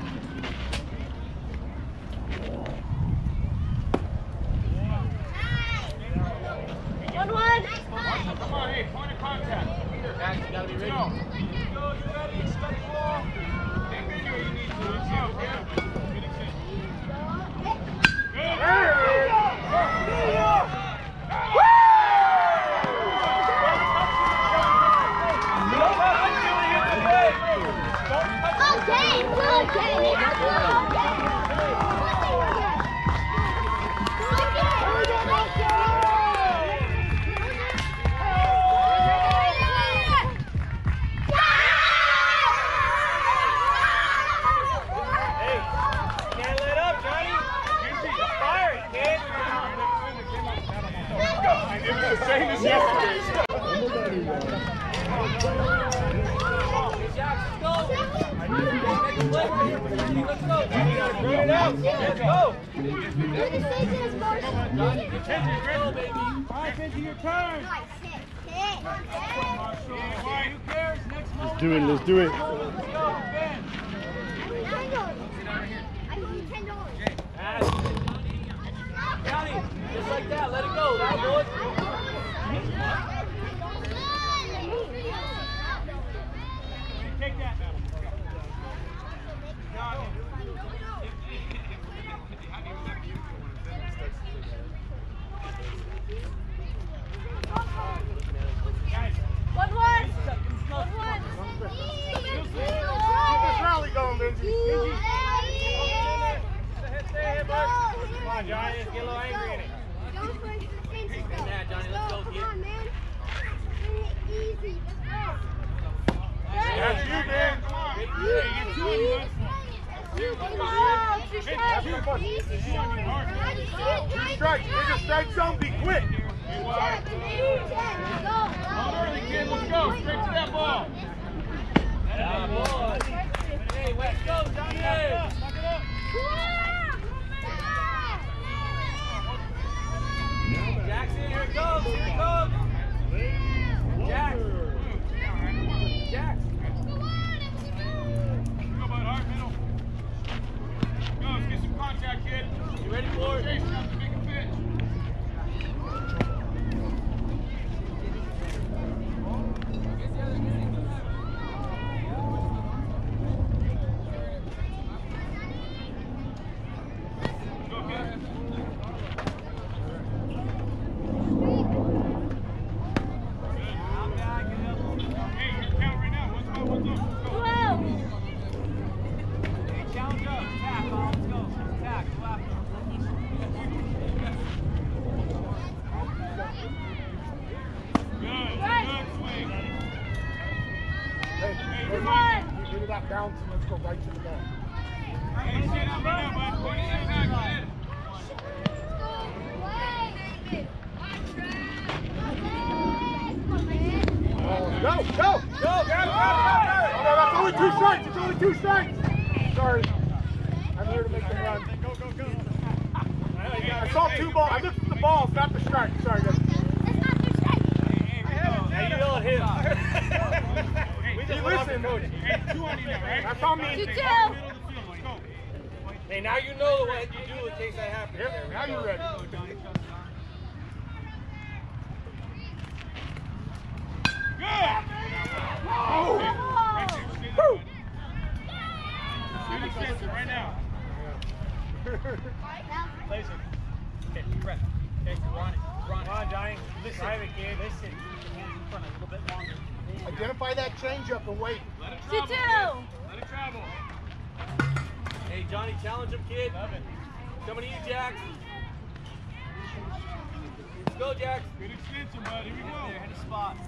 One, one. Come on, hey, point of contact. Jax, you got to be ready. Go, you're ready. Expect the ball. Take it where you need to. Let's go. Yeah. Good exchange. Good. Okay, okay. Can't let up, Johnny. Fire it, kid. It was the same as yesterday. Number ninety-one, Jax, let's go. Next play right here for Johnny. Let's go. Johnny, gotta bring it out. Let's go. Johnny, get Kenzie, go, baby. All right, Kenzie, your turn. Why, who cares? Next moment. Let's do it, let's do it. Let's go, Ben. Pass. Johnny, just like that. Let it go. That boys. Take that. Johnny. One, one. One, one. Keep this rally going, Lindsay. Come on, Johnny. Let's get a little angry in it. Yeah, Johnny, let's go, kid. Easy, let's go. That's you, man. Two strikes. Bigger strike zone. Be quick. Let's go. Straight to that ball. Yeah, boy. Hey, let's go, Johnny. Jackson, here it goes. Here it goes. Jack. Jack. Go, bud. Hard middle. Go, let's get some contact, kid. You ready for it? Chase, have to make a pitch. that bounce and let's go right to the ball. Oh, go, go, go! Oh, no, that's only two strikes. It's only two strikes. Sorry, I'm here to make them run. Go, go, go. I saw two balls. I looked at the balls, not the strike. Sorry, guys. Hey, you yell at him. We Hey, just listen. That's on me. Two, two. Hey, now you know what you do in case that happens. Yep, now you're ready. Oh! Woo! Right now. Place it. Okay, deep breath. Okay, run it. Run it. Come on, Johnny. Listen. Drive it, kid. Listen. Keep your hands in front a little bit longer. Identify that changeup and wait. Let it Two, travel. two. Let it travel. Hey, Johnny, challenge him, kid. Love it. Coming to you, Jax. Let's go, Jax. Good extension, bud. Here we go. There, hit a spot.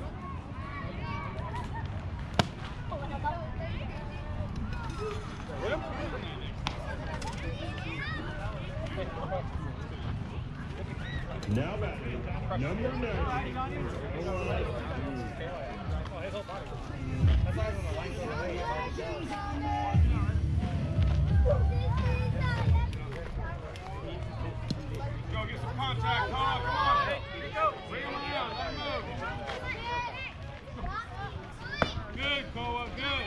Hit him. Now back, number nine. Go get some contact. Come on, come on. Hey, here we go. Bring him around. Let him move. Good, Koa. Good.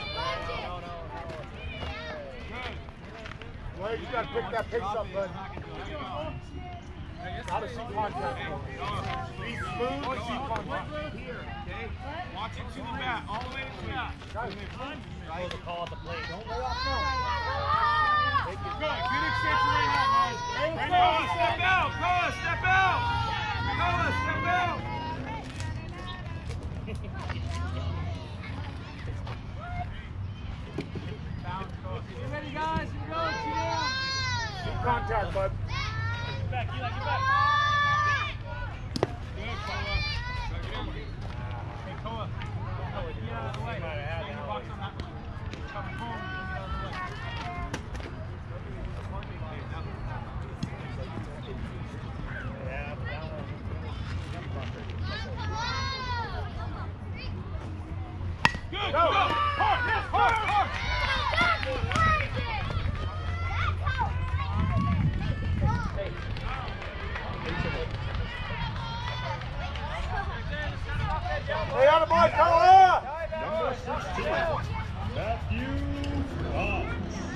Good. Well, you got to pick that pace up, bud. Gotta see contact. Be smooth, see contact. Okay. Watch it to the bat. All the way to the bat. Try to call at the plate. Don't lay off now. Good. Good extension right now, guys. Right now. Step out. Koa, step out. Koa, step out. Get ready, guys. Here we go. Two down. See contact, bud. Get back. Eli, get back. Good, Koa. Hey, Koa. Get out of the way. Hang your box on that one. Coming home. Get out of the way. Good. Go. Hard. Yes, hard. Hard. Hey, out of boy, Koa! Number sixteen, Matthew Fox.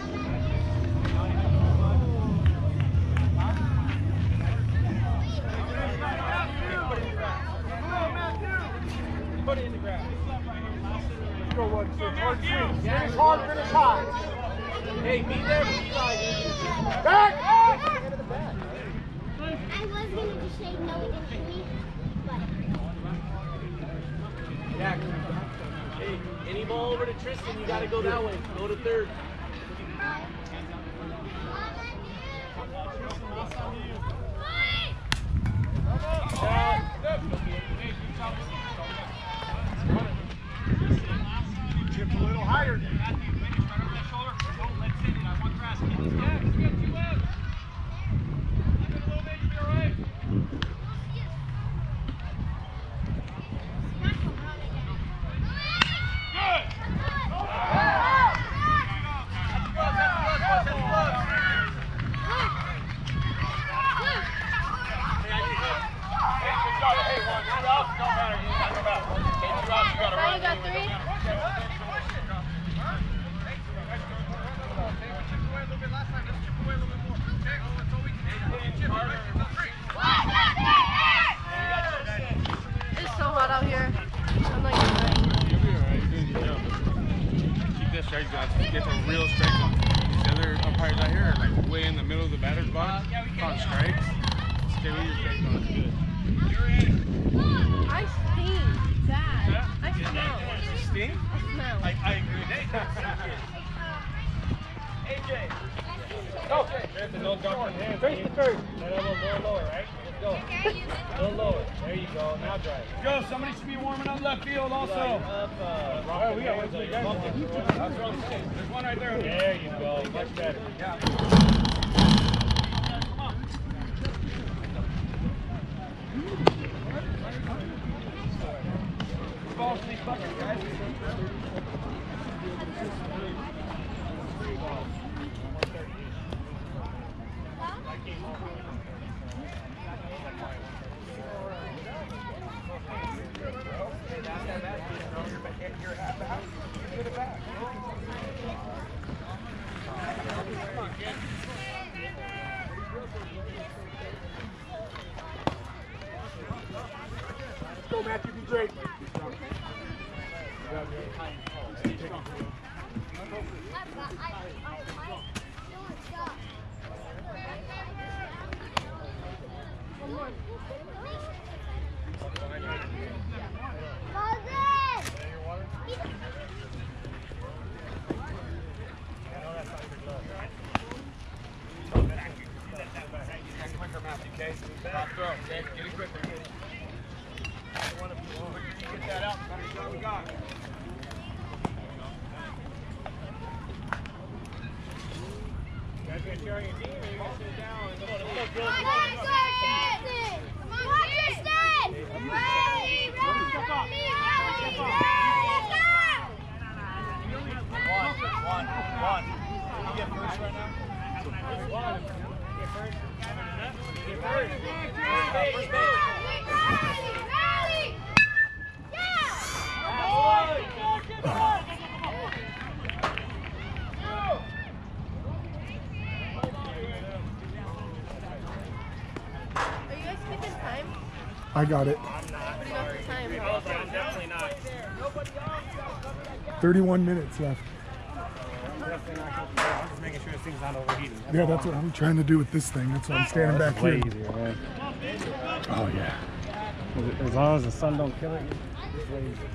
Put it in the ground. Go one, six. Hard swing. Finish hard, finish high. Hey, be there for Eli. Back! I was going to just say no, we didn't see, but... Jack. Hey, any ball over to Tristan, you got to go that way. Go to third. Chip a little higher. Now you got three? It's so hot out here. I'm like, You'll be alright. You're doing your job. Keep that strike, guys. Get the real strike on. These other umpires out here are like way in the middle of the batter's box on strikes. Stay with your strike on. It's good. I stink bad. I smell. Sting? I smell. I, I agree. A J. Go. No drop your hands. Face the third. That elbow more lower, right? Go. go. A little lower. There you go. Now drive. Go. Somebody should be warming up left field also. Up, uh, Oh, we got one. That's what I'm saying. There's one right there. there you go. Much better. Yeah. Balls in these buckets, guys. Let's go, Matthew B. Drake. Quicker, Matthew, okay? Stop throw, okay? Get it quicker. Get that out. Better shot we got. You guys gonna cheer on your team or you gonna sit down and come on, let's go, Come Bill. on, Justin! Rally, rally, rally, One, one, one. You get first right now? One. Get first. Get first. First base. I got it. Definitely not. thirty-one minutes left. Definitely not. I'm just making sure this thing's not overheating. Yeah, that's what I'm trying to do with this thing. That's why I'm standing back here. easier, man. Oh, yeah. As long as the sun don't kill it, it's way easier.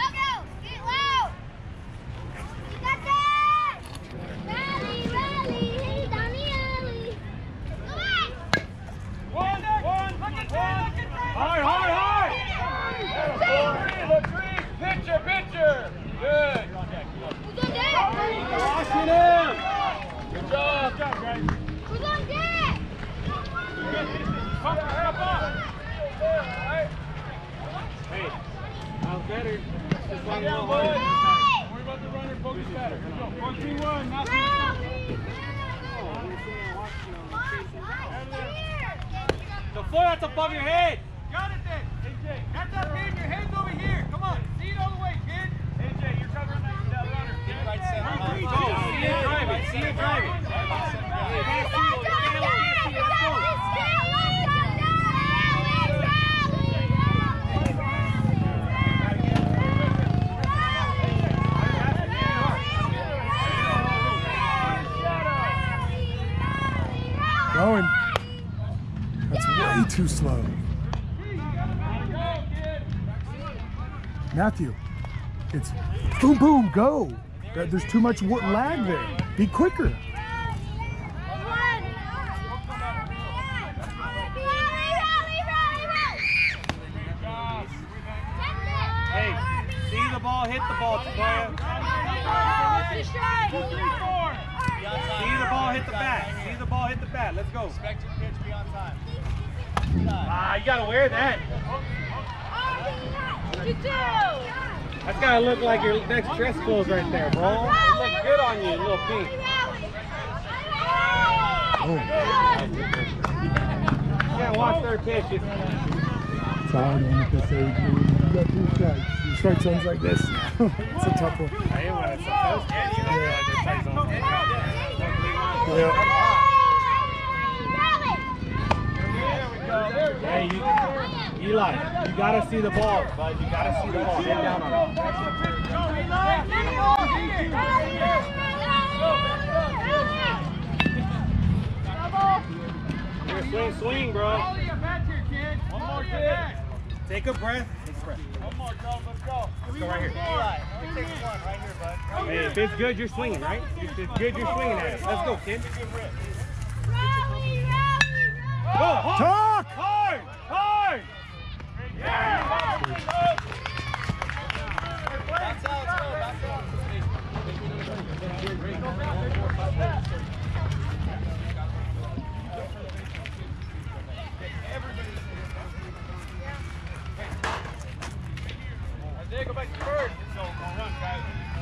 High, high, high! Latrice, pitcher, pitcher! Good! Washing him! Good job! Good job, guys! Who's on deck? Come on, come on! Hey, how's better? Just one down, boys! Don't worry about the runner, focus better. Let's go. One, three, one, not three. The floor that's above your head! Got it then! A J, that's up, kid. Your head's over here. Come on. See it all the way, kid. A J, you're covering that, that runner. Get right center. Go. See it driving. See it driving. Going. That's way too slow. Matthew, it's boom, boom, go. There's too much lag there. Be quicker. Hey, see the ball, hit the ball, Takoya. Two, three, four. See the ball, hit the bat. See the ball, hit the bat. Let's go. Expect your pitch, be on time. Ah, you gotta wear that. That's gotta look like your next dress clothes right there, bro. It looks good on you, little pink. Oh. You can't watch their pitches. It's hard one at this age. Man. You got two strikes. Your strike zone's like this. It's a tough one. I am when it's supposed to. Yeah. Hey, you, Eli, you gotta see the ball, bud. You gotta see the ball. Get down on it. Here, swing, swing, bro. One more, kid. Take a breath. Take a breath. One more, Charles. Let's go. Let's go right here. Eli, take one right here, bud. Hey, if it's good, you're swinging, right? If it's good, you're swinging at it. Let's go, kid. Go, hard. Talk! Hard! Go back to first. Go, go run, guys.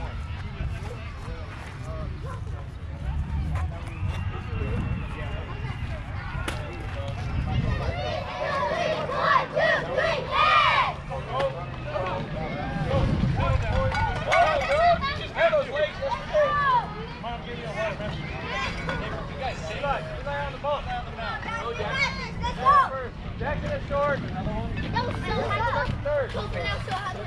One, two, three, hey! Just have those legs. Mom, give me a water, man. You guys, stay back. Stay back on the ball. Stay on the mound. Go, Jackson. Let's go! Jackson is short. That was so hard. Third. Open up so hard.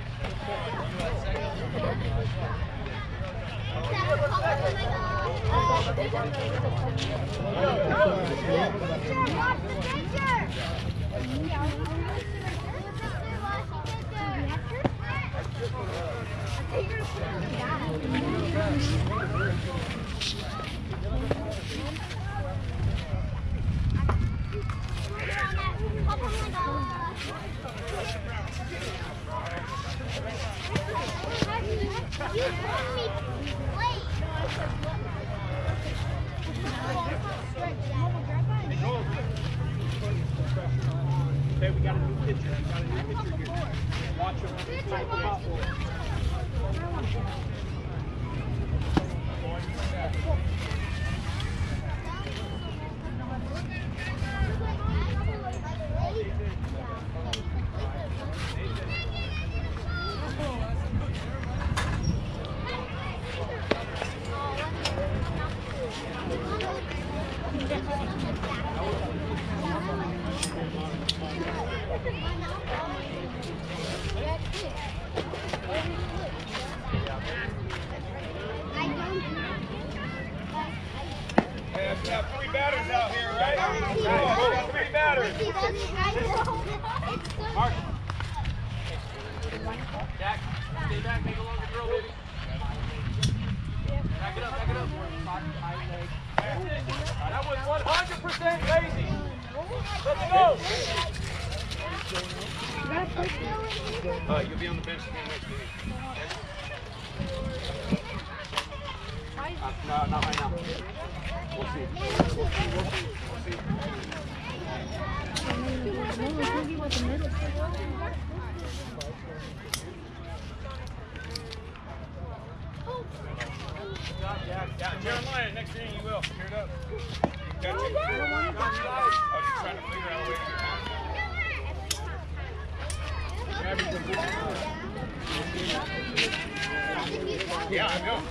Okay, we got a new pitcher. We got a new pitcher here. Watch him. Fight the hot ball. Hey, we got three batters out here, right? We got three batters. Mark. Jack, stay back, make a longer throw, baby. Back it up, back it up. That was one hundred percent lazy. Let's go. Uh, you'll be on the bench again next week. Uh, no, not right now. We'll see. We'll see, we'll see, we'll see. Yeah, yeah, Jeremiah, next thing you will. Clear it up. Got you. I was just trying to figure out a way to get Yeah, I know.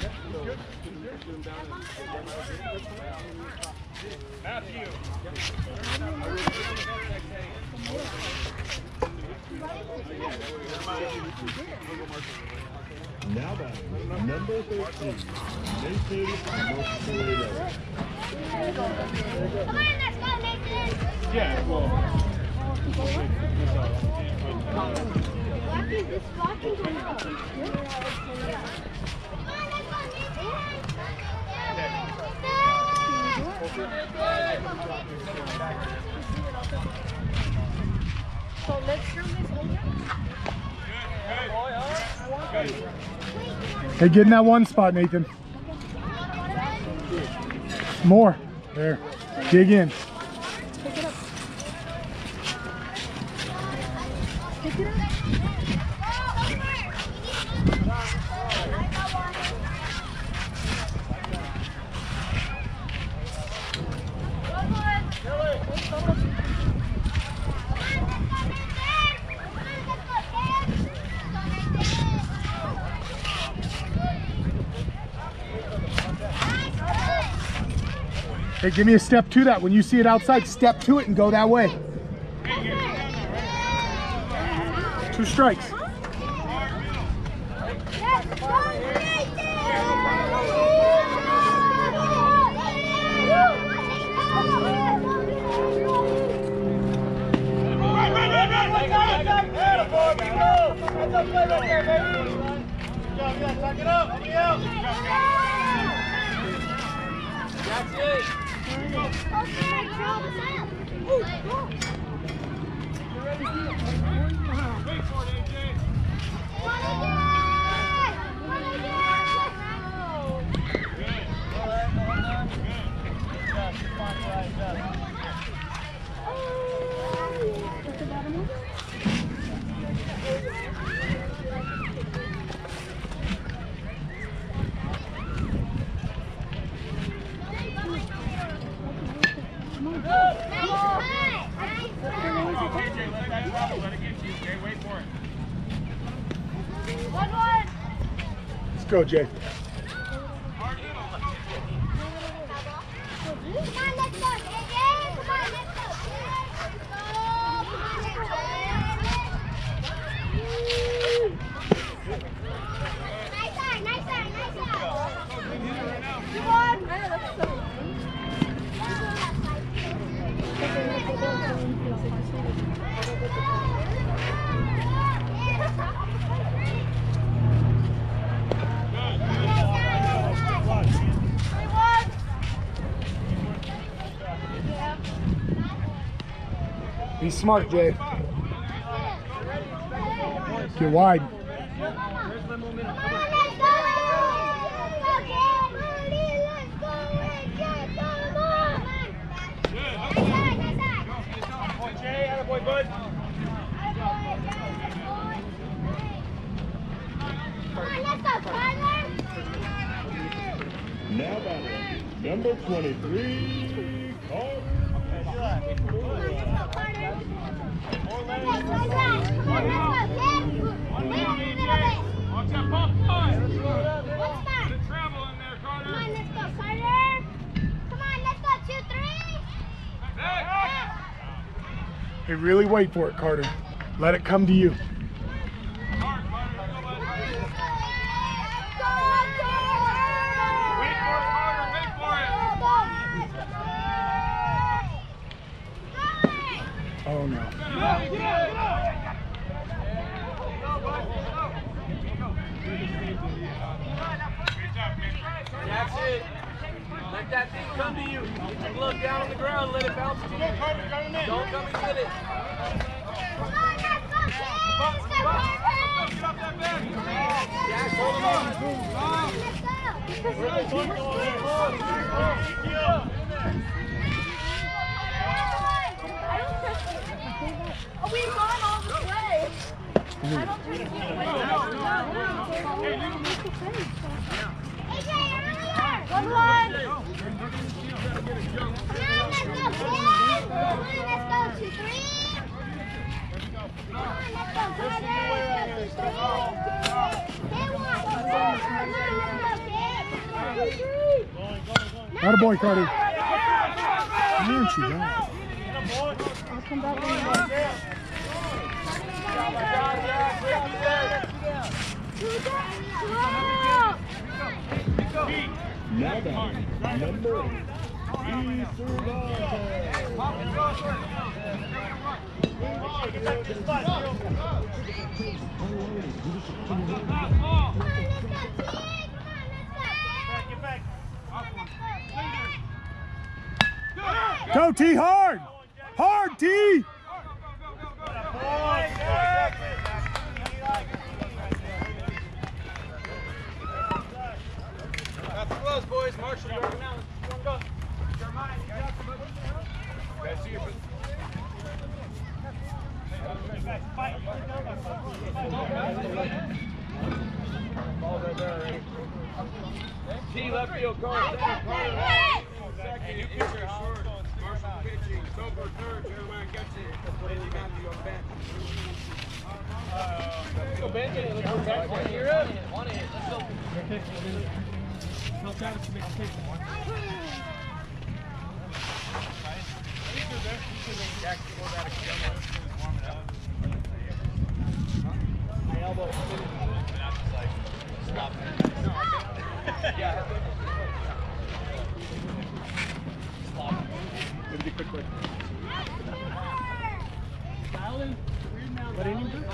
Matthew. Now batting, number thirteen, Nathan Morfillo. Come on, let's go, Nathan! Yeah, well. Blackie, this blocking can help. Come on, let's go, Nathan! So let's turn this over. Hey, get in that one spot, Nathan. More. There. Dig in. Pick it up. Pick it up. Hey, give me a step to that. When you see it outside, step to it and go that way. Two strikes. That's it. Okay, draw this out. Let's go, Jay. Be smart, Jay. Get wide. Now battling number twenty-three, Carter. Watch that pop line. Let it travel in there, Carter. Come on, let's go, Carter. Come on, let's go, two, three. Hey, really wait for it, Carter. Let it come to you. Oh no. That's it. Let that thing come to you. Get your glove down on the ground. Let it bounce to you. Don't come and get it. Come on, let's go, kids. Let's go, Carter. Get off that bed. Jack, hold on. Let's go. Oh, we've gone all this way. I don't think we can wait. One, one. Come on, let's go, kids. Come on, let's go, two, three. Come on, let's go, Carter. Let's go, two, three. Hit one. Come on, let's go, kids. Attaboy, Carter. Where aren't you going? I'll come back when you Now battling number eight, Easter Go, T, hard! Hard, T! That's close, boys. Marshall, you're over now. Let's go. Jeremiah, you got some. Guys, see your T left field, Carter. Second, you pitcher short. Marshall pitching. Sober third. Jeremiah gets it. Then you got to go bench. Go bench it. Let's go bench it. You're up. Want to hit. Let's go. Tell Travis to make a kick. My elbow. Stop. Yeah. Give me a quick question. Alan, what inning is it?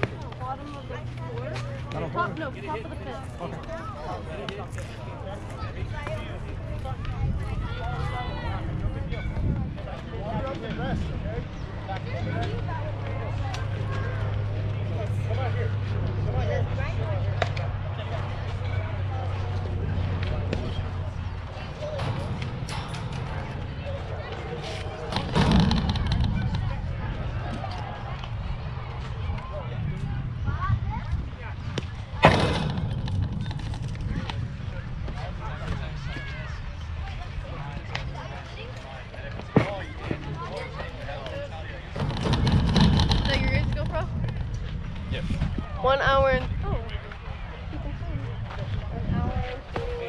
Bottom of the fourth? Top, no, top of the fifth. Okay. One hour and oh. An hour and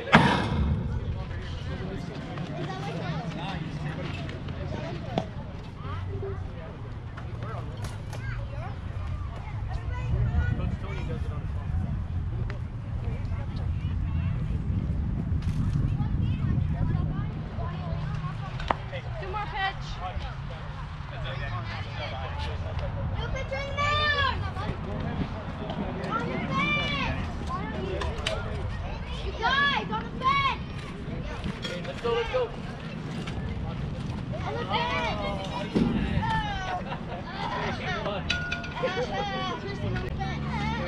two more pitch. New pitcher in there! On the fence! You guys, on the fence! Let's go, let's go. On the fence! Tristan, on the fence!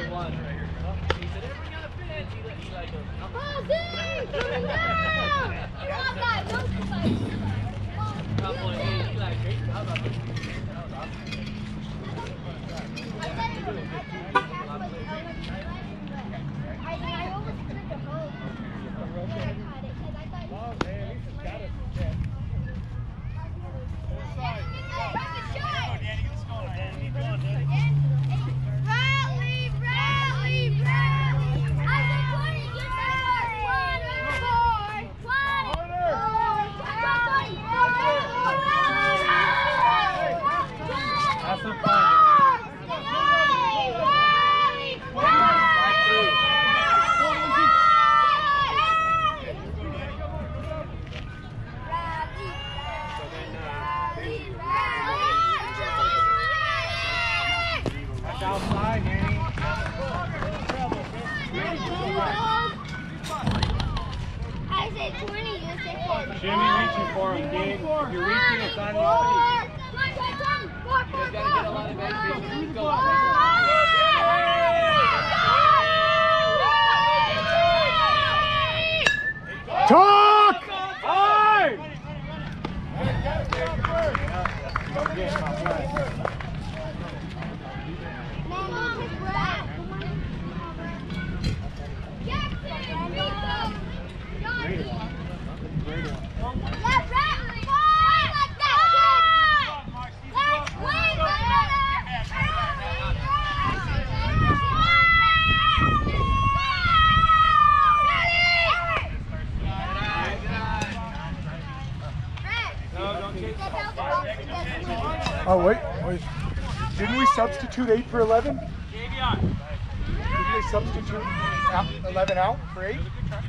Oh, Zeke! Coming down! Come on, guys! Don't fight! Come on, Rally, rally, rally! I said twenty, you said one, four, twenty, four, Have some fun. That's outside, Danny. I said twenty, you said four. Jimmy reaching for him, kid. If you're reaching, it's on your face. You gotta get a lot of bases. Let's go. Talk! Hey! Oh, wait, wait. Didn't we substitute eight for eleven? Didn't they substitute out, eleven out for eight?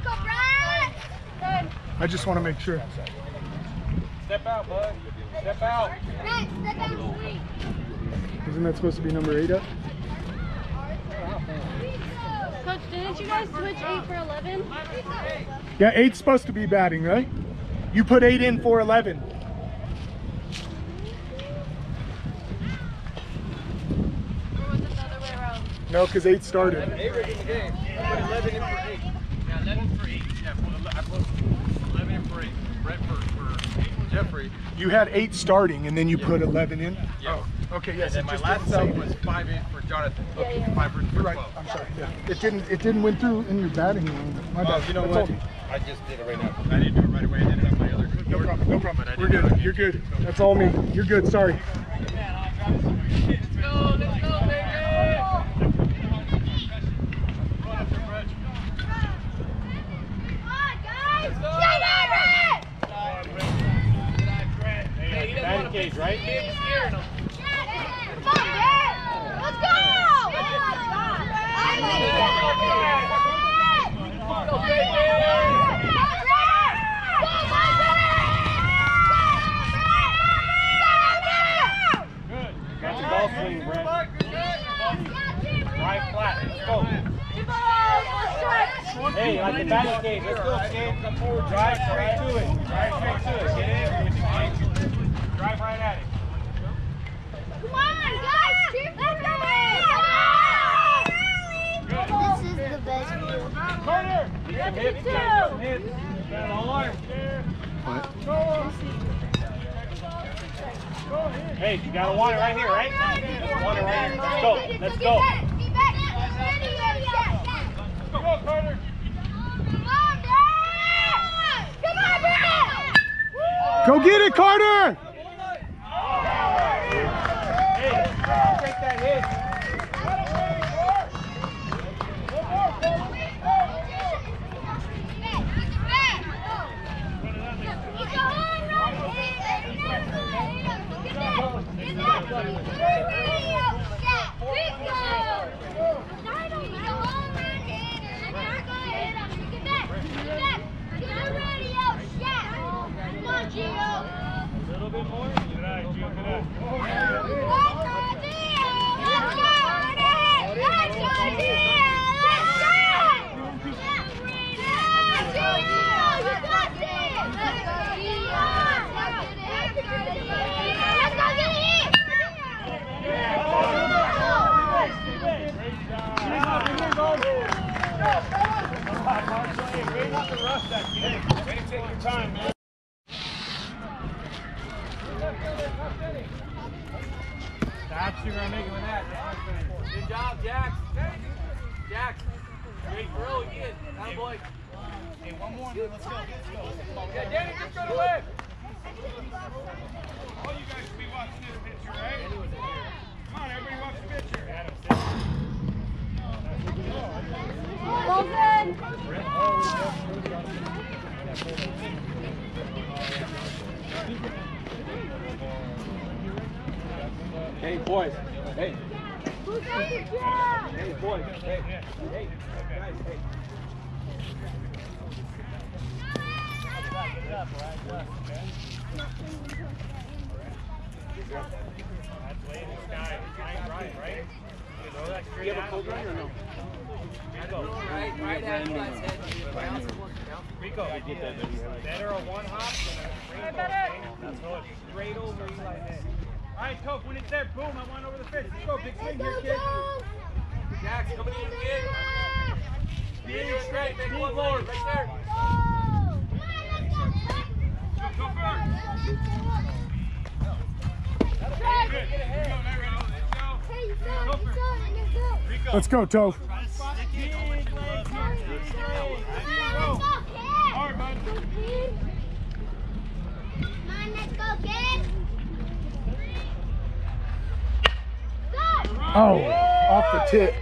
I just want to make sure. Step out, bud. Step out. Isn't that supposed to be number eight up? Coach, didn't you guys switch eight for eleven? Yeah, eight's supposed to be batting, right? You put eight in for eleven. Or was it the other way around? No, because eight started. Eight was in the game. I put eleven in for eight. Yeah, eleven for eight. Yeah, I put eleven in for eight. Brett for, for Jeffrey. You had eight starting, and then you put eleven in? Yeah. Oh, okay, yes. And then it my just last didn't sub say- was five in for Jonathan. Yeah, yeah. Five for, for You're right. twelve. I'm sorry. Yeah. It didn't. It didn't win through in your batting line. My Well, bad. you know I what? told you. I just did it right now. I didn't do it right away. I did it on my other good No board. problem. No problem. But I We're didn't do it good. on You're YouTube. good. That's all me. You're good. Sorry. Let's go, let's go, baby! Batting cage, right? Come on, Brett! Let's go! Go, baby! Good. Got your ball swing, Brett. Right flat. Let's go. Two balls, one strike. Hey, like the battle cage. Let's go, kid. Come forward. Drive straight to it. Drive straight to it. Get in with the cage. Drive right at it. Come on, guys! Let's go! This is the best view. Corner! Get some hips, get some hips. Got an arm. What? Hey, you gotta want it right here, right? Want it right here. Let's go. Let's go. Come on, Carter. Go get it, Carter! Hey, take that hit. A little bit more. Good eye, Gio. Good eye. Take your time, man. That's you're gonna make it with that. Good job, Jax. Jax. Great throw again. That boy. Hey, one more, man. Let's go. Let's go. Yeah, Danny, just go to left. All you guys be watching this picture, right? Come on, everybody watch the picture. Hey, boys. Hey. Hey, boys. Hey. Hey. Guys, hey. That's way the sky. Right, right, right? You know that straight You have a out? cold run or no? Rico. Right, right at Glad's head. Bounce it once, bounce it. Rico. Better a one hop than a straight ball. That's what. Straight over Eli's head. All right, Coke, when it's there, boom, I want over the fence. Let's go, big swing here, kid. Jax, coming in again. Speed you straight, make one forward, right there. Go first. Good. Go, Rico. Let's go, Toph. Big legs, straight. Hard, bud. Oh, off the tip.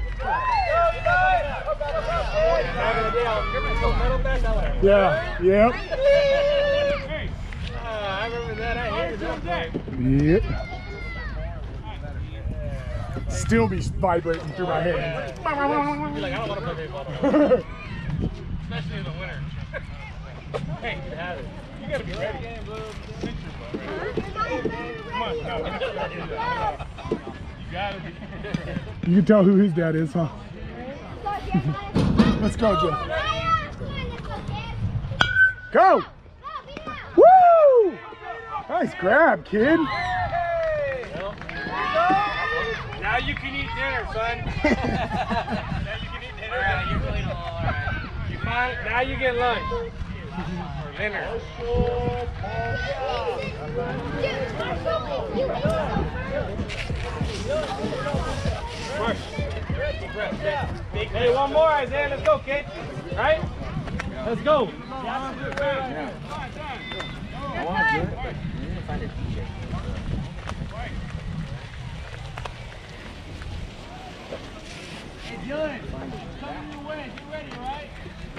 Yeah, yep. Hey. Uh, I remember that. I hear that. Yep. Still be vibrating through my head. You're like, I don't want to play baseball. Especially in the winter. Hey, you have it. You gotta be ready. Come on, no. You gotta be. You can tell who his dad is, huh? Let's go, Jeff. Go! Woo! Nice grab, kid. Now you can eat dinner, son. Now you can eat dinner. All right, you're really all right. You find, now you get lunch. Or dinner. Hey, one more, Isaiah. Let's go, kid. Right? Let's go. I want to do it, but I need to find a D J. Hey, Dylan. Coming your way. Get ready, all right?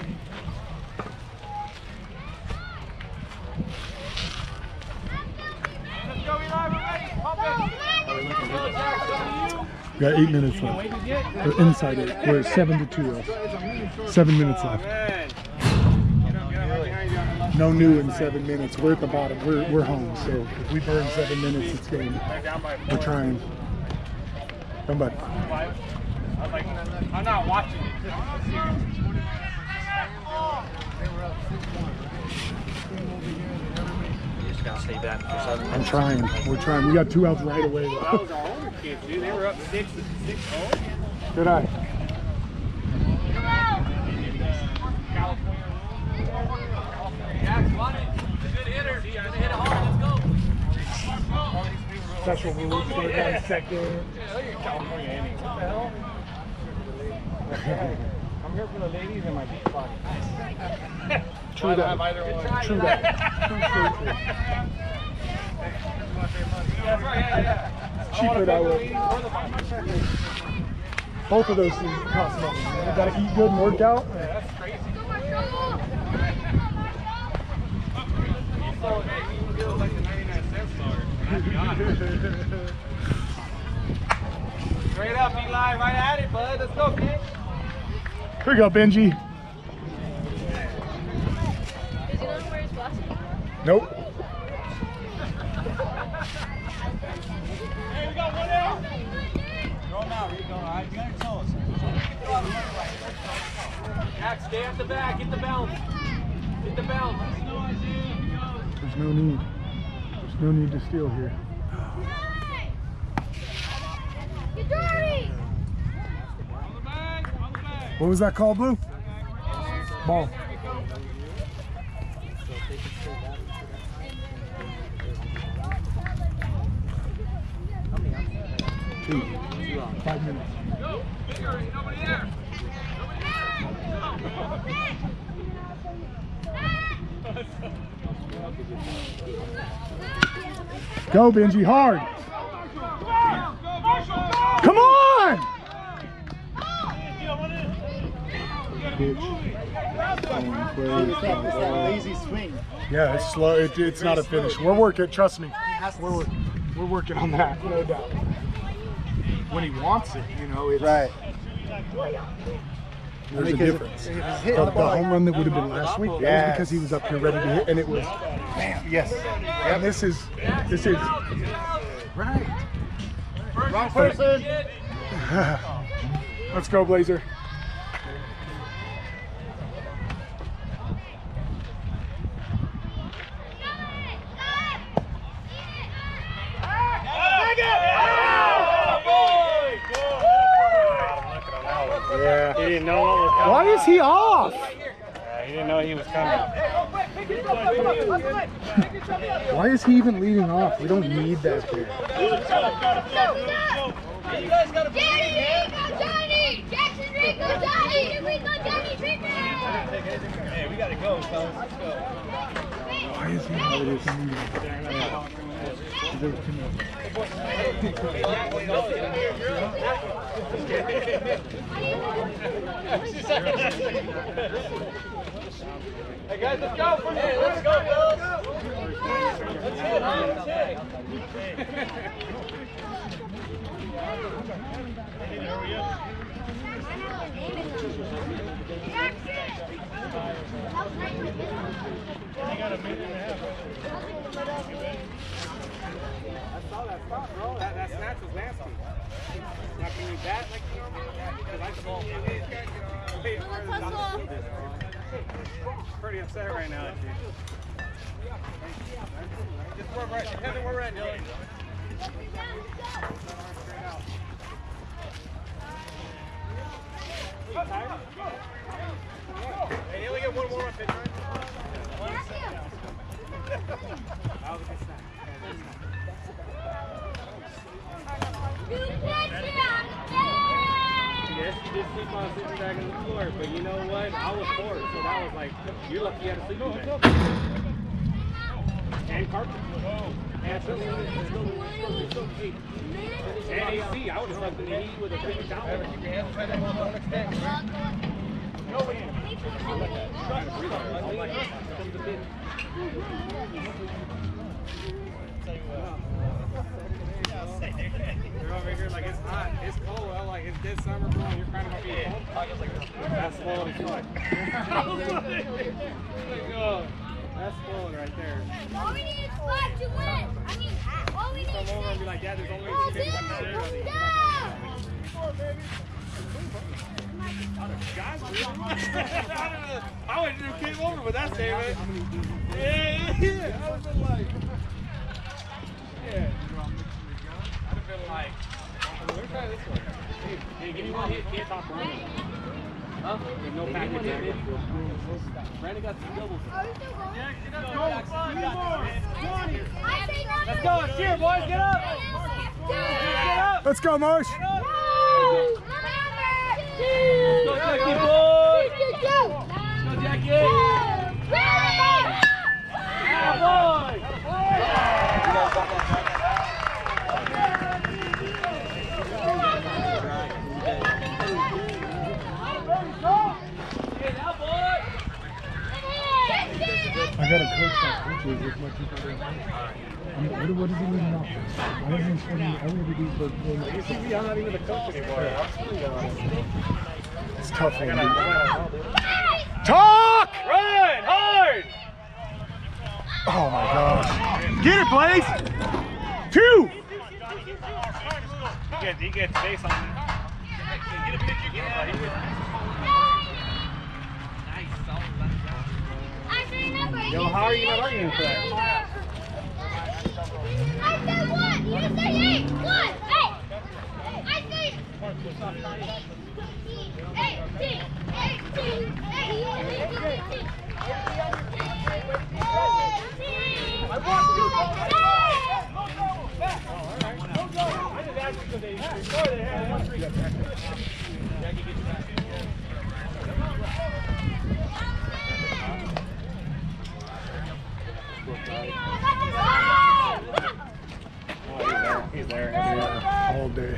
Let's go, Eli. We're ready. Pump it. We got eight minutes left. We're inside it. We're seven to two left. Seven minutes left. No new in seven minutes. We're at the bottom. We're we're home. So if we burn seven minutes, it's game. We're trying. Somebody. I'm not watching it. You just gotta stay back for seven. I'm trying. We're trying. We got two outs right away. That was our older kids, dude. They were up six, six oh. Good eye. Special rules for one second. California inning. What the hell? I'm here for the ladies and my beach body. True that. True that. True, true, true. It's cheaper that way. Both of those things cost money. You gotta eat good and work out. That's crazy. Like the ninety-nine cent store. Straight up, Eli, right at it, bud. Let's go, kid. Here we go, Benji. Is he not wearing his glasses? Nope. Hey, we got one out. Throw him out, Rico. All right, you got your toes. Jack, stay at the back. Get the bounce. Get the bounce. There's no need. There's no need to steal here. Get dirty! What was that called, Blue? Ball. Two. Five minutes. Go, Benji, hard. Come on! Lazy swing. Yeah, it's slow. It, it's not a finish. We're working. Trust me. We're wor- we're working on that. No doubt. When he wants it, you know, it's Right. there's a Because difference. if it's The, hitting the the ball, home run that would have been last week, that Yes. was because he was up here ready to hit, and it was, bam, yes. And this is, this is, right. wrong person. Let's go, Blazer. Yeah. He didn't know what was coming. Why is he off? Yeah, he didn't know he was coming. Why is he even leading off? We don't need that there. Danny, Rico, Johnny! Jackson, Rico, Johnny! Rico, Johnny, Rico! Hey, we gotta go, fellas. Let's go. Why is he not leading? There was too much. Hey guys, let's go. Hey, let's go, fellas. Let's hit, huh? Let's hit. I saw that stop, bro. That, that snatch was nasty. Now, can you bat like you normally? Because I saw. Pretty upset right now, actually. Just work right. Depends on where we're at, Dylan. Hey, you only get one more on pitch, right? One second. That was a good snap. Yes, you did sleep on sitting back on the floor, but you know what? I was bored, so that was like, you're lucky you had a sleeping bag. And carpet. And so, and A C. I would have slept in the heat with a paper towel. Keep your hands behind that one next day. Go in. You're over here like it's hot, it's cold. Well, like it's this summer, bro. You're kind of be cold. That's cold as fuck. That's cold right there. All we need is five to win. I mean, all we need is Come over and be like, Dad, there's only Go, two Dylan, things go, to do. go. guys. I went to came over with that statement. Yeah, yeah. I would have been like, yeah. I'd have been like, let's try this one. Hey, give me one hit, can't top one. Huh? There's no package there. Brandon got two doubles. Let's go, cheer, boys, get up! Get up! Let's go, Marsh! Let's go, Jackie, boys! Let's go, Jackie! Yeah, boys! I gotta coach that coaches as much as I can. I mean, what, what does he mean now? I haven't seen I only do these for You see me, I'm not even the coach anymore. It's tough for me. Talk! Run! Hard! Oh my gosh. Get it, Blaze! Two! He gets, he gets face on it. Get a picture, get it. Yo, how are you not arguing for that? I said one. You say eight. One. Eight. I say eighteen. Eighteen. Eighteen. I want to go back. Don't go. I just asked you because they before they had one three. Jackie, get you back. He's there. He's there. Yeah, all day.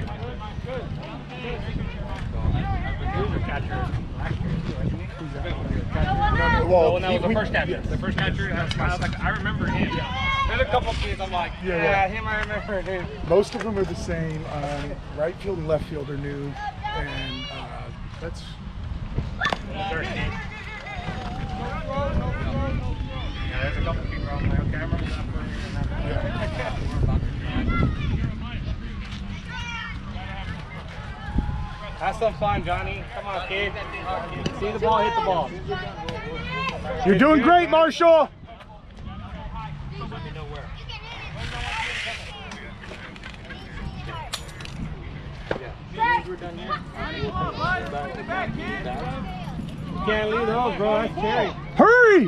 Well, when that was the first catcher. The first catcher, I was like, I remember him. There's a couple kids, I'm like, yeah, Yeah, yeah, yeah. him I remember, dude. Most of them are the same. Um, right field and left field are new, and uh, that's. Third kid. Yeah, there's a couple people on my camera. Have some fun, Johnny. Come on, kid. See the ball, hit the ball. You're doing great, Marshall. You can't leave those, bro. That's scary. Hurry!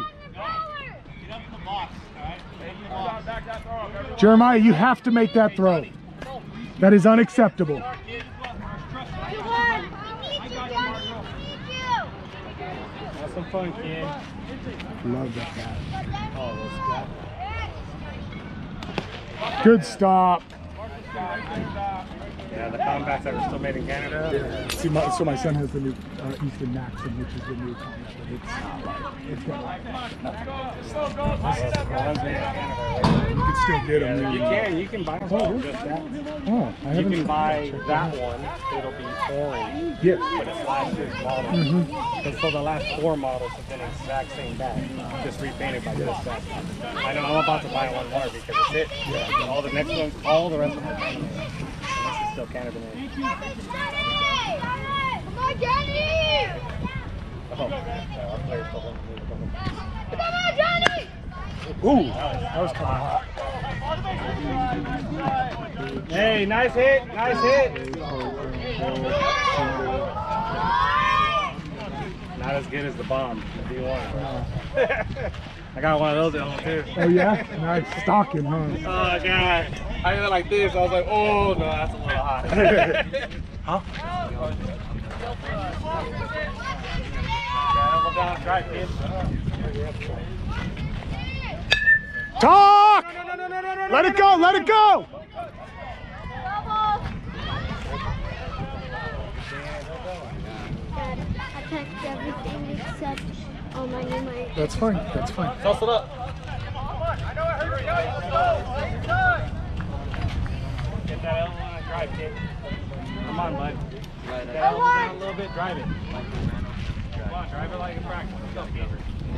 Jeremiah, you have to make that throw. That is unacceptable. Have some fun, kid. Love that guy. Good stop. Yeah, the combats that are still made in Canada. Yeah. See, my, so my son has the new uh, Eastern Maxim, which is the new combat, but it's not like it's got like, you can still get them. You can, you can buy them. Oh, Just that. Oh, I You haven't can buy checked that out. one. It'll be orange. Yes. But it's last year's model. Mm-hmm. And so the last four models have been the exact same bag, just repainted by this set. I know I'm about to buy one more because it's it. Yeah. All the next ones, all the rest of them. And this is still Canada made. Come on, Johnny! Oh, yeah, our players told them to move a couple. Come on, Johnny! Ooh, that was coming hot. Hey, nice hit, nice hit. Not as good as the bomb, the D one. I got one of those at home too. Oh yeah? Nice. Stalking, huh? Oh god. I did it like this. I was like, oh no, that's a little hot. Huh? Elbow down, drive, kid. Talk! No, no, no, no, no, no, Let it go, let it go! Dad, I packed everything except all my new mic. That's fine, that's fine. Toss it up. Get that elbow down and drive, kid. Come on, bud. Get that elbow down a little bit, drive it. Come on, drive it like in practice. Let's go, kid.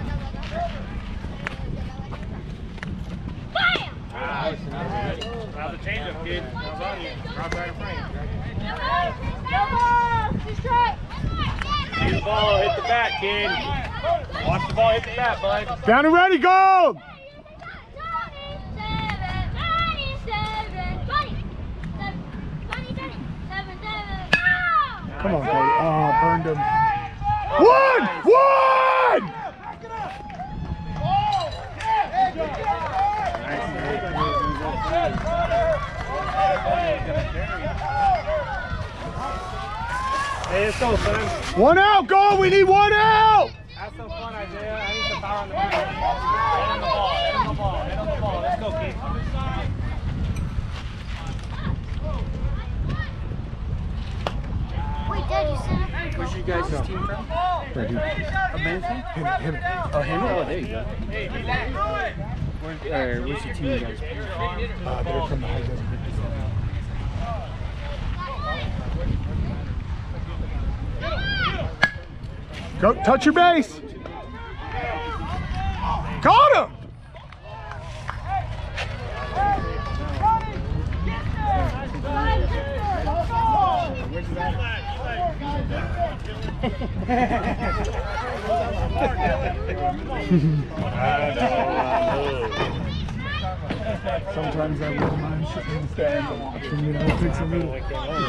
Nice. Now the change up, kid. It's on you. Drop right in front of you. Elbow! Just try it. See the ball hit the bat, kid. Watch the ball hit the bat, bud. Down and ready, go! Come on, Cody. Oh, burned him. One! One! Hey, let's go, son. One out, go! We need one out! Have some fun, Isaiah. I need some power on the ball. Head on the ball, head on the ball, head on the ball. Let's go, kid. Wait, Dad, you said it. Where's you guys' team from? Right here. Amazing? Him, him. Oh, him? Oh, there you go. Where, uh, where's your team you guys from? Uh, they're from the high desert. Go, touch your base. Got him! Sometimes I wouldn't mind sitting in the stands and watching, you know, take some little.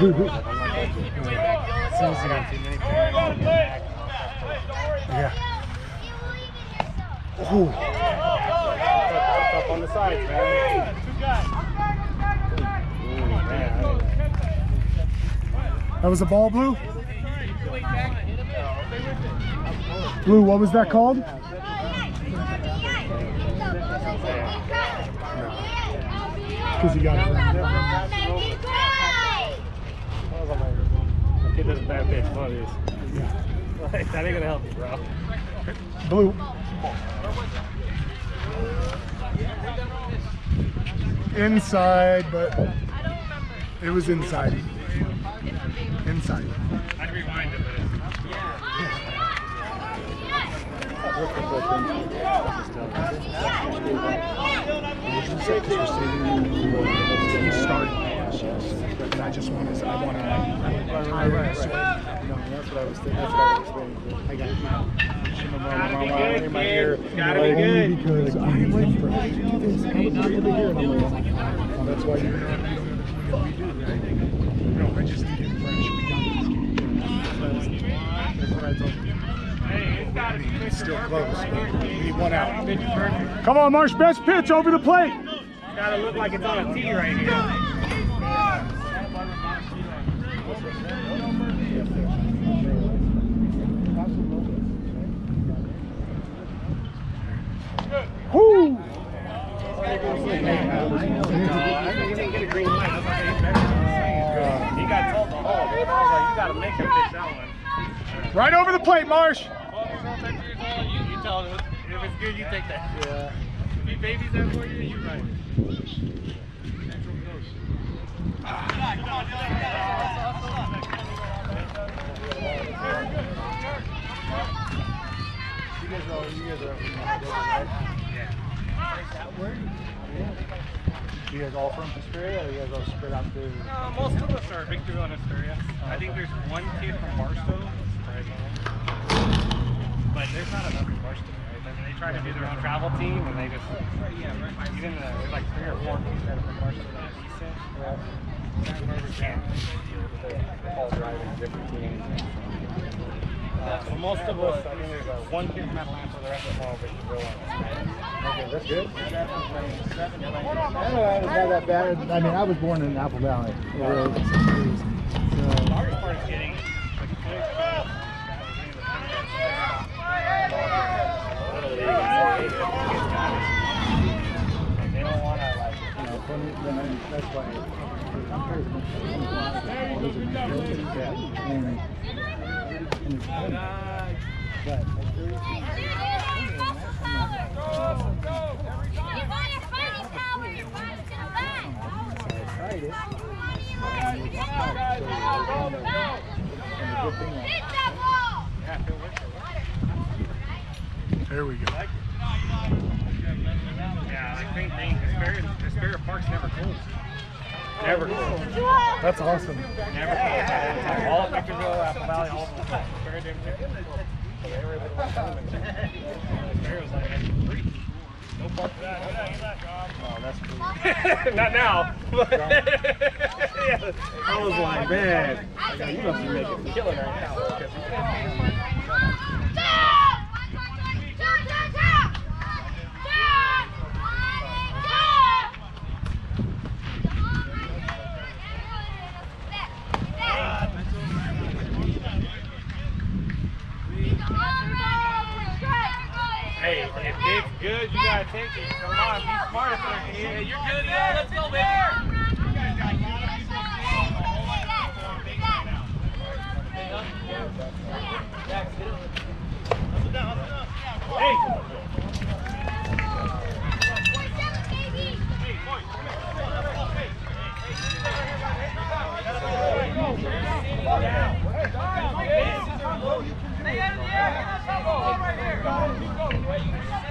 Yeah. Oh. Up on the sides, man. That was a ball, Blue? Blue, what was that called? Because he got it right. Kid does a bad pitch, one of these. Yeah. Like, that ain't gonna help you, bro. Blue. Inside, but it was inside. Inside. I'd rewind it, but He started. And I just wanted, I wanted to retire. No, that's what I was thinking. That's what I was explaining. I got you. gotta be good, kid. Gotta be Only good. because I am like fresh. I was over here and I'm like, that's why you're not doing what we do, right? No, I just need it fresh. We got this game. That's what I told you. Hey, it's gotta be It's still close, but we need one out. pitch perfect. Come on, Marsh, best pitch over the plate. It's gotta look like it's on a tee right here. Woo! You didn't get a green light. That's why he's better. He got told the hole. I was like, you gotta make him pitch that one. Right over the plate, Marsh. You, you tell him if it's good, you take that. Yeah. If he babies that for you, you right. You guys are, you guys are, Yeah. you guys all from Astoria, or you guys all spread out through? Uh, most of us are Victorville and Astoria. I think there's one kid from Barstow. Right. But there's not enough in Barstow. Right? I mean, they try to do their own travel team, and they just even the, there's like three or four kids that are from Barstow that are decent. They just can't deal with it. All driving different teams. Uh, so most of us, I mean, there's uh, one kid from Atlanta, the rest of them all Victorville. Okay, that's good. I don't know, it's not that bad. I mean, I was born in Apple Valley. Really. The hardest part is getting like quick. They don't want to like, You know, for me, then I- that's why I'm very yeah. And, and it's fun. But There we go. yeah, like same thing. Astoria, Astoria Park's never closed. Never cool. That's awesome. Never cool. All of Victorville, Apple Valley, all of them. Very damn good. They were able to run them. Barry was like, I had three. No part for that. Oh, that's cool. Not now. But yeah. I was like, man, you must be making a killing right now. Hey, if Dick's good, you gotta take it. Come on, be smart if they're good. Hey, you're good, yeah, let's go, baby. You guys got a lot of people seeing a whole lot of people on big right now. Hey! Hey, boys, come here. Hey, hey, hey. Stay out of the air. Get that ball right here. Keep going.